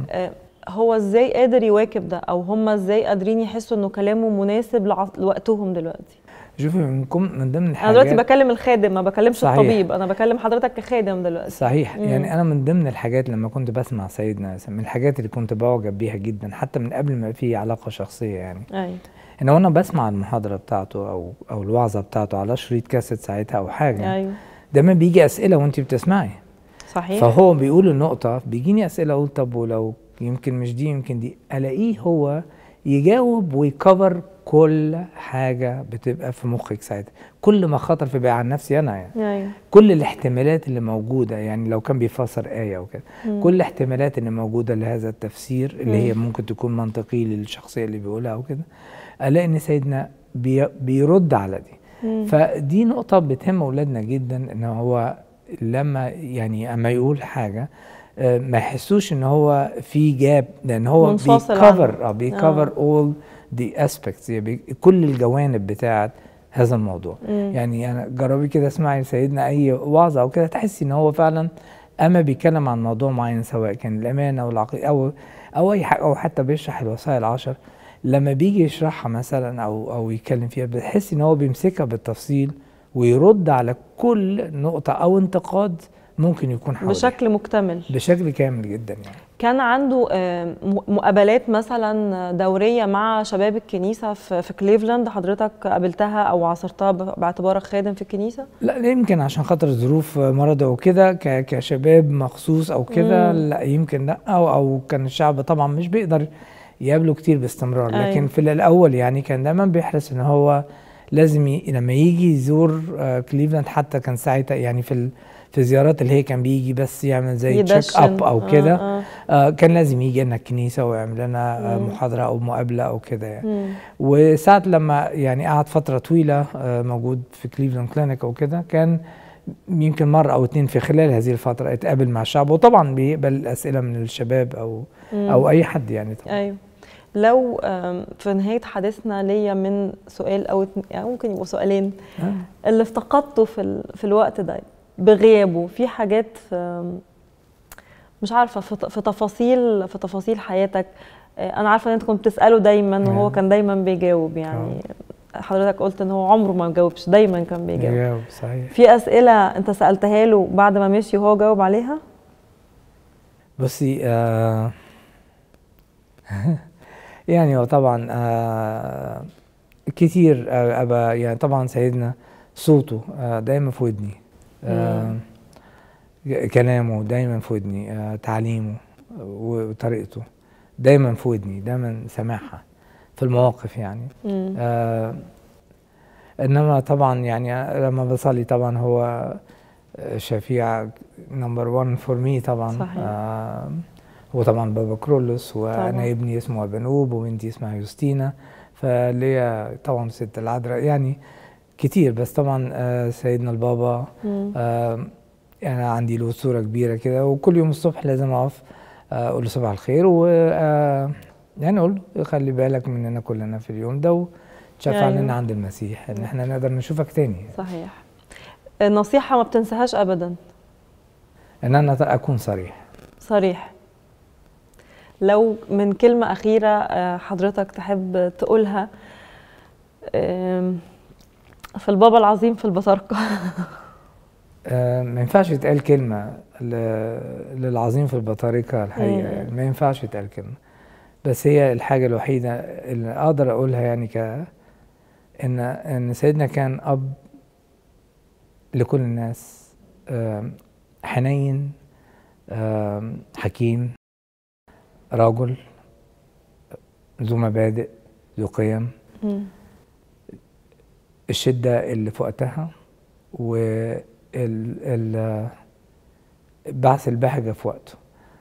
هو ازاي قادر يواكب ده، او هم ازاي قادرين يحسوا انه كلامه مناسب لوقتهم دلوقتي؟ شوفي من ضمن الحاجات، انا دلوقتي بكلم الخادم ما بكلمش صحيح. الطبيب، انا بكلم حضرتك كخادم دلوقتي. صحيح. يعني انا من ضمن الحاجات لما كنت بسمع سيدنا، من الحاجات اللي كنت بعجب بيها جدا حتى من قبل ما في علاقه شخصيه يعني ان وانا بسمع المحاضره بتاعته او الوعظه بتاعته على شريط كاسيت ساعتها او حاجه، دايما بيجي اسئله وانت بتسمعي. صحيح. فهو بيقول النقطه، بيجيني اسئله اقول طب ولو يمكن مش دي يمكن دي، الاقيه هو يجاوب ويكفر كل حاجه بتبقى في مخك ساعتها، كل ما خطر في بقى عن نفسي انا يعني كل الاحتمالات اللي موجوده، يعني لو كان بيفسر ايه او كده كل الاحتمالات اللي موجوده لهذا التفسير اللي هي ممكن تكون منطقي للشخصيه اللي بيقولها او كده، الاقي ان سيدنا بيرد على دي. فدي نقطه بتهم اولادنا جدا، ان هو لما يعني اما يقول حاجه ما يحسوش ان هو في جاب، لان هو بيكفر all the aspects، يعني كل الجوانب بتاعت هذا الموضوع. يعني انا جربي كده اسمعي سيدنا اي وعظه او كده، تحسي ان هو فعلا اما بيتكلم عن موضوع معين، سواء كان الامانه والعقيده او اي حاجه، او حتى بيشرح الوصايا العشر، لما بيجي يشرحها مثلا او يتكلم فيها، بتحسي ان هو بيمسكها بالتفصيل ويرد على كل نقطه او انتقاد ممكن يكون حواليها بشكل مكتمل بشكل كامل جدا يعني. كان عنده مقابلات مثلا دوريه مع شباب الكنيسه في كليفلاند، حضرتك قابلتها او عاصرتها باعتبارك خادم في الكنيسه؟ لا يمكن عشان خاطر ظروف مرضه وكده كشباب مخصوص او كده، لا يمكن لا، او كان الشعب طبعا مش بيقدر يقابله كتير باستمرار. لكن في الاول يعني كان دايما بيحرص ان هو لازم لما يجي يزور كليفلاند، حتى كان ساعتها يعني في الزيارات اللي هي كان بيجي بس يعمل زي تشيك اب او كده، كان لازم يجي لنا الكنيسه ويعمل لنا محاضره او مقابله او كده يعني. وساعه لما يعني قعد فتره طويله موجود في كليفلاند كلينيك او كده، كان يمكن مره او اتنين في خلال هذه الفتره اتقابل مع الشعب، وطبعا بيقبل اسئله من الشباب او اي حد يعني طبعا. ايوه. لو في نهايه حديثنا ليا من سؤال او يعني ممكن يبقوا سؤالين، اللي افتقدته في الوقت ده بغيابه، في حاجات مش عارفه في تفاصيل حياتك، انا عارفه ان انت كنت بتساله دايما وهو كان دايما بيجاوب يعني. حضرتك قلت ان هو عمره ما جاوبش، دايما كان بيجاوب. صحيح. في اسئله انت سالتها له بعد ما مشي وهو جاوب عليها؟ بصي يعني هو طبعا كتير يعني طبعا سيدنا صوته دايما في ودني، كلامه دايما في ودني، تعليمه وطريقته دايما في ودني، دايما سامعها في المواقف يعني. انما طبعا يعني لما بصلي طبعا هو شفيع نمبر 1 فور مي طبعا. صحيح. هو طبعا بابا كرولوس، وانا طبعا ابني اسمه بنوب وبنتي اسمها يوستينا، فليا طبعا ست العذراء يعني كتير. بس طبعا سيدنا البابا يعني عندي له صوره كبيره كده، وكل يوم الصبح لازم اقف اقول له صباح الخير، و يعني اقول له خلي بالك مننا كلنا في اليوم ده، وتشفع لنا عند المسيح ان احنا نقدر نشوفك تاني. صحيح. نصيحه ما بتنساهاش ابدا؟ ان انا اكون صريح. لو من كلمه اخيره حضرتك تحب تقولها في البابا العظيم في البطاركه؟ ما ينفعش يتقال كلمه للعظيم في البطاركه الحقيقه يعني، ما ينفعش يتقال كلمه، بس هي الحاجه الوحيده اللي اقدر اقولها يعني ان سيدنا كان اب لكل الناس، حنين، حكيم، رجل ذو مبادئ، ذو قيم، الشدة اللي في وقتها، بعث البهجة في وقته،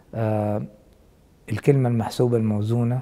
الكلمة المحسوبة الموزونة،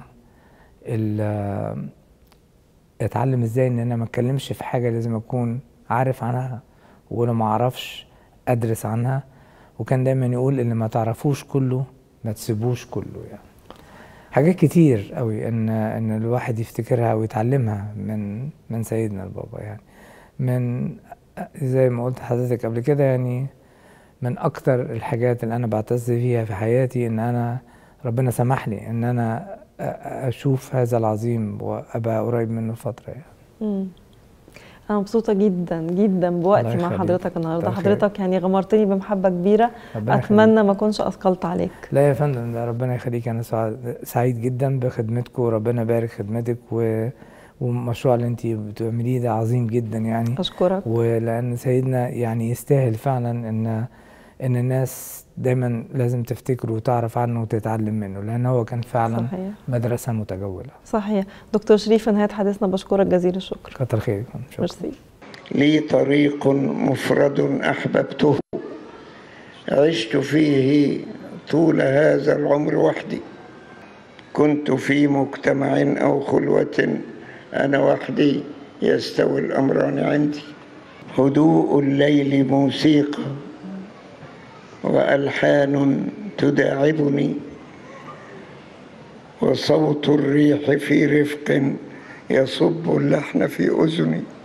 اتعلم ازاي ان انا ما اتكلمش في حاجة لازم اكون عارف عنها، ولو ما اعرفش ادرس عنها. وكان دايما يقول اللي ما تعرفوش كله ما تسيبوش كله يعني. حاجات كتير قوي ان الواحد يفتكرها ويتعلمها من سيدنا البابا يعني. من زي ما قلت لحضرتك قبل كده يعني، من اكتر الحاجات اللي انا بعتز فيها في حياتي ان انا ربنا سمح لي ان انا اشوف هذا العظيم وابقى قريب منه فتره يعني. أنا مبسوطة جدا جدا بوقتي مع حضرتك النهارده، حضرتك يعني غمرتني بمحبة كبيرة، أتمنى ما أكونش أثقلت عليك. لا يا فندم، ربنا يخليك، أنا سعيد جدا بخدمتكم، وربنا يبارك خدمتك والمشروع اللي أنت بتعمليه ده عظيم جدا يعني. أشكرك. ولأن سيدنا يعني يستاهل فعلا إن الناس دايما لازم تفتكره وتعرف عنه وتتعلم منه، لأن هو كان فعلا صحيح. مدرسة متجولة. صحيح. دكتور شريف، في نهاية حديثنا بشكرك جزيل الشكر. كتر خيرك. ميرسي. لي طريق مفرد أحببته، عشت فيه طول هذا العمر وحدي، كنت في مجتمع أو خلوة أنا وحدي، يستوي الأمران عندي، هدوء الليل موسيقى وألحان تداعبني، وصوت الريح في رفق يصب اللحن في أذني.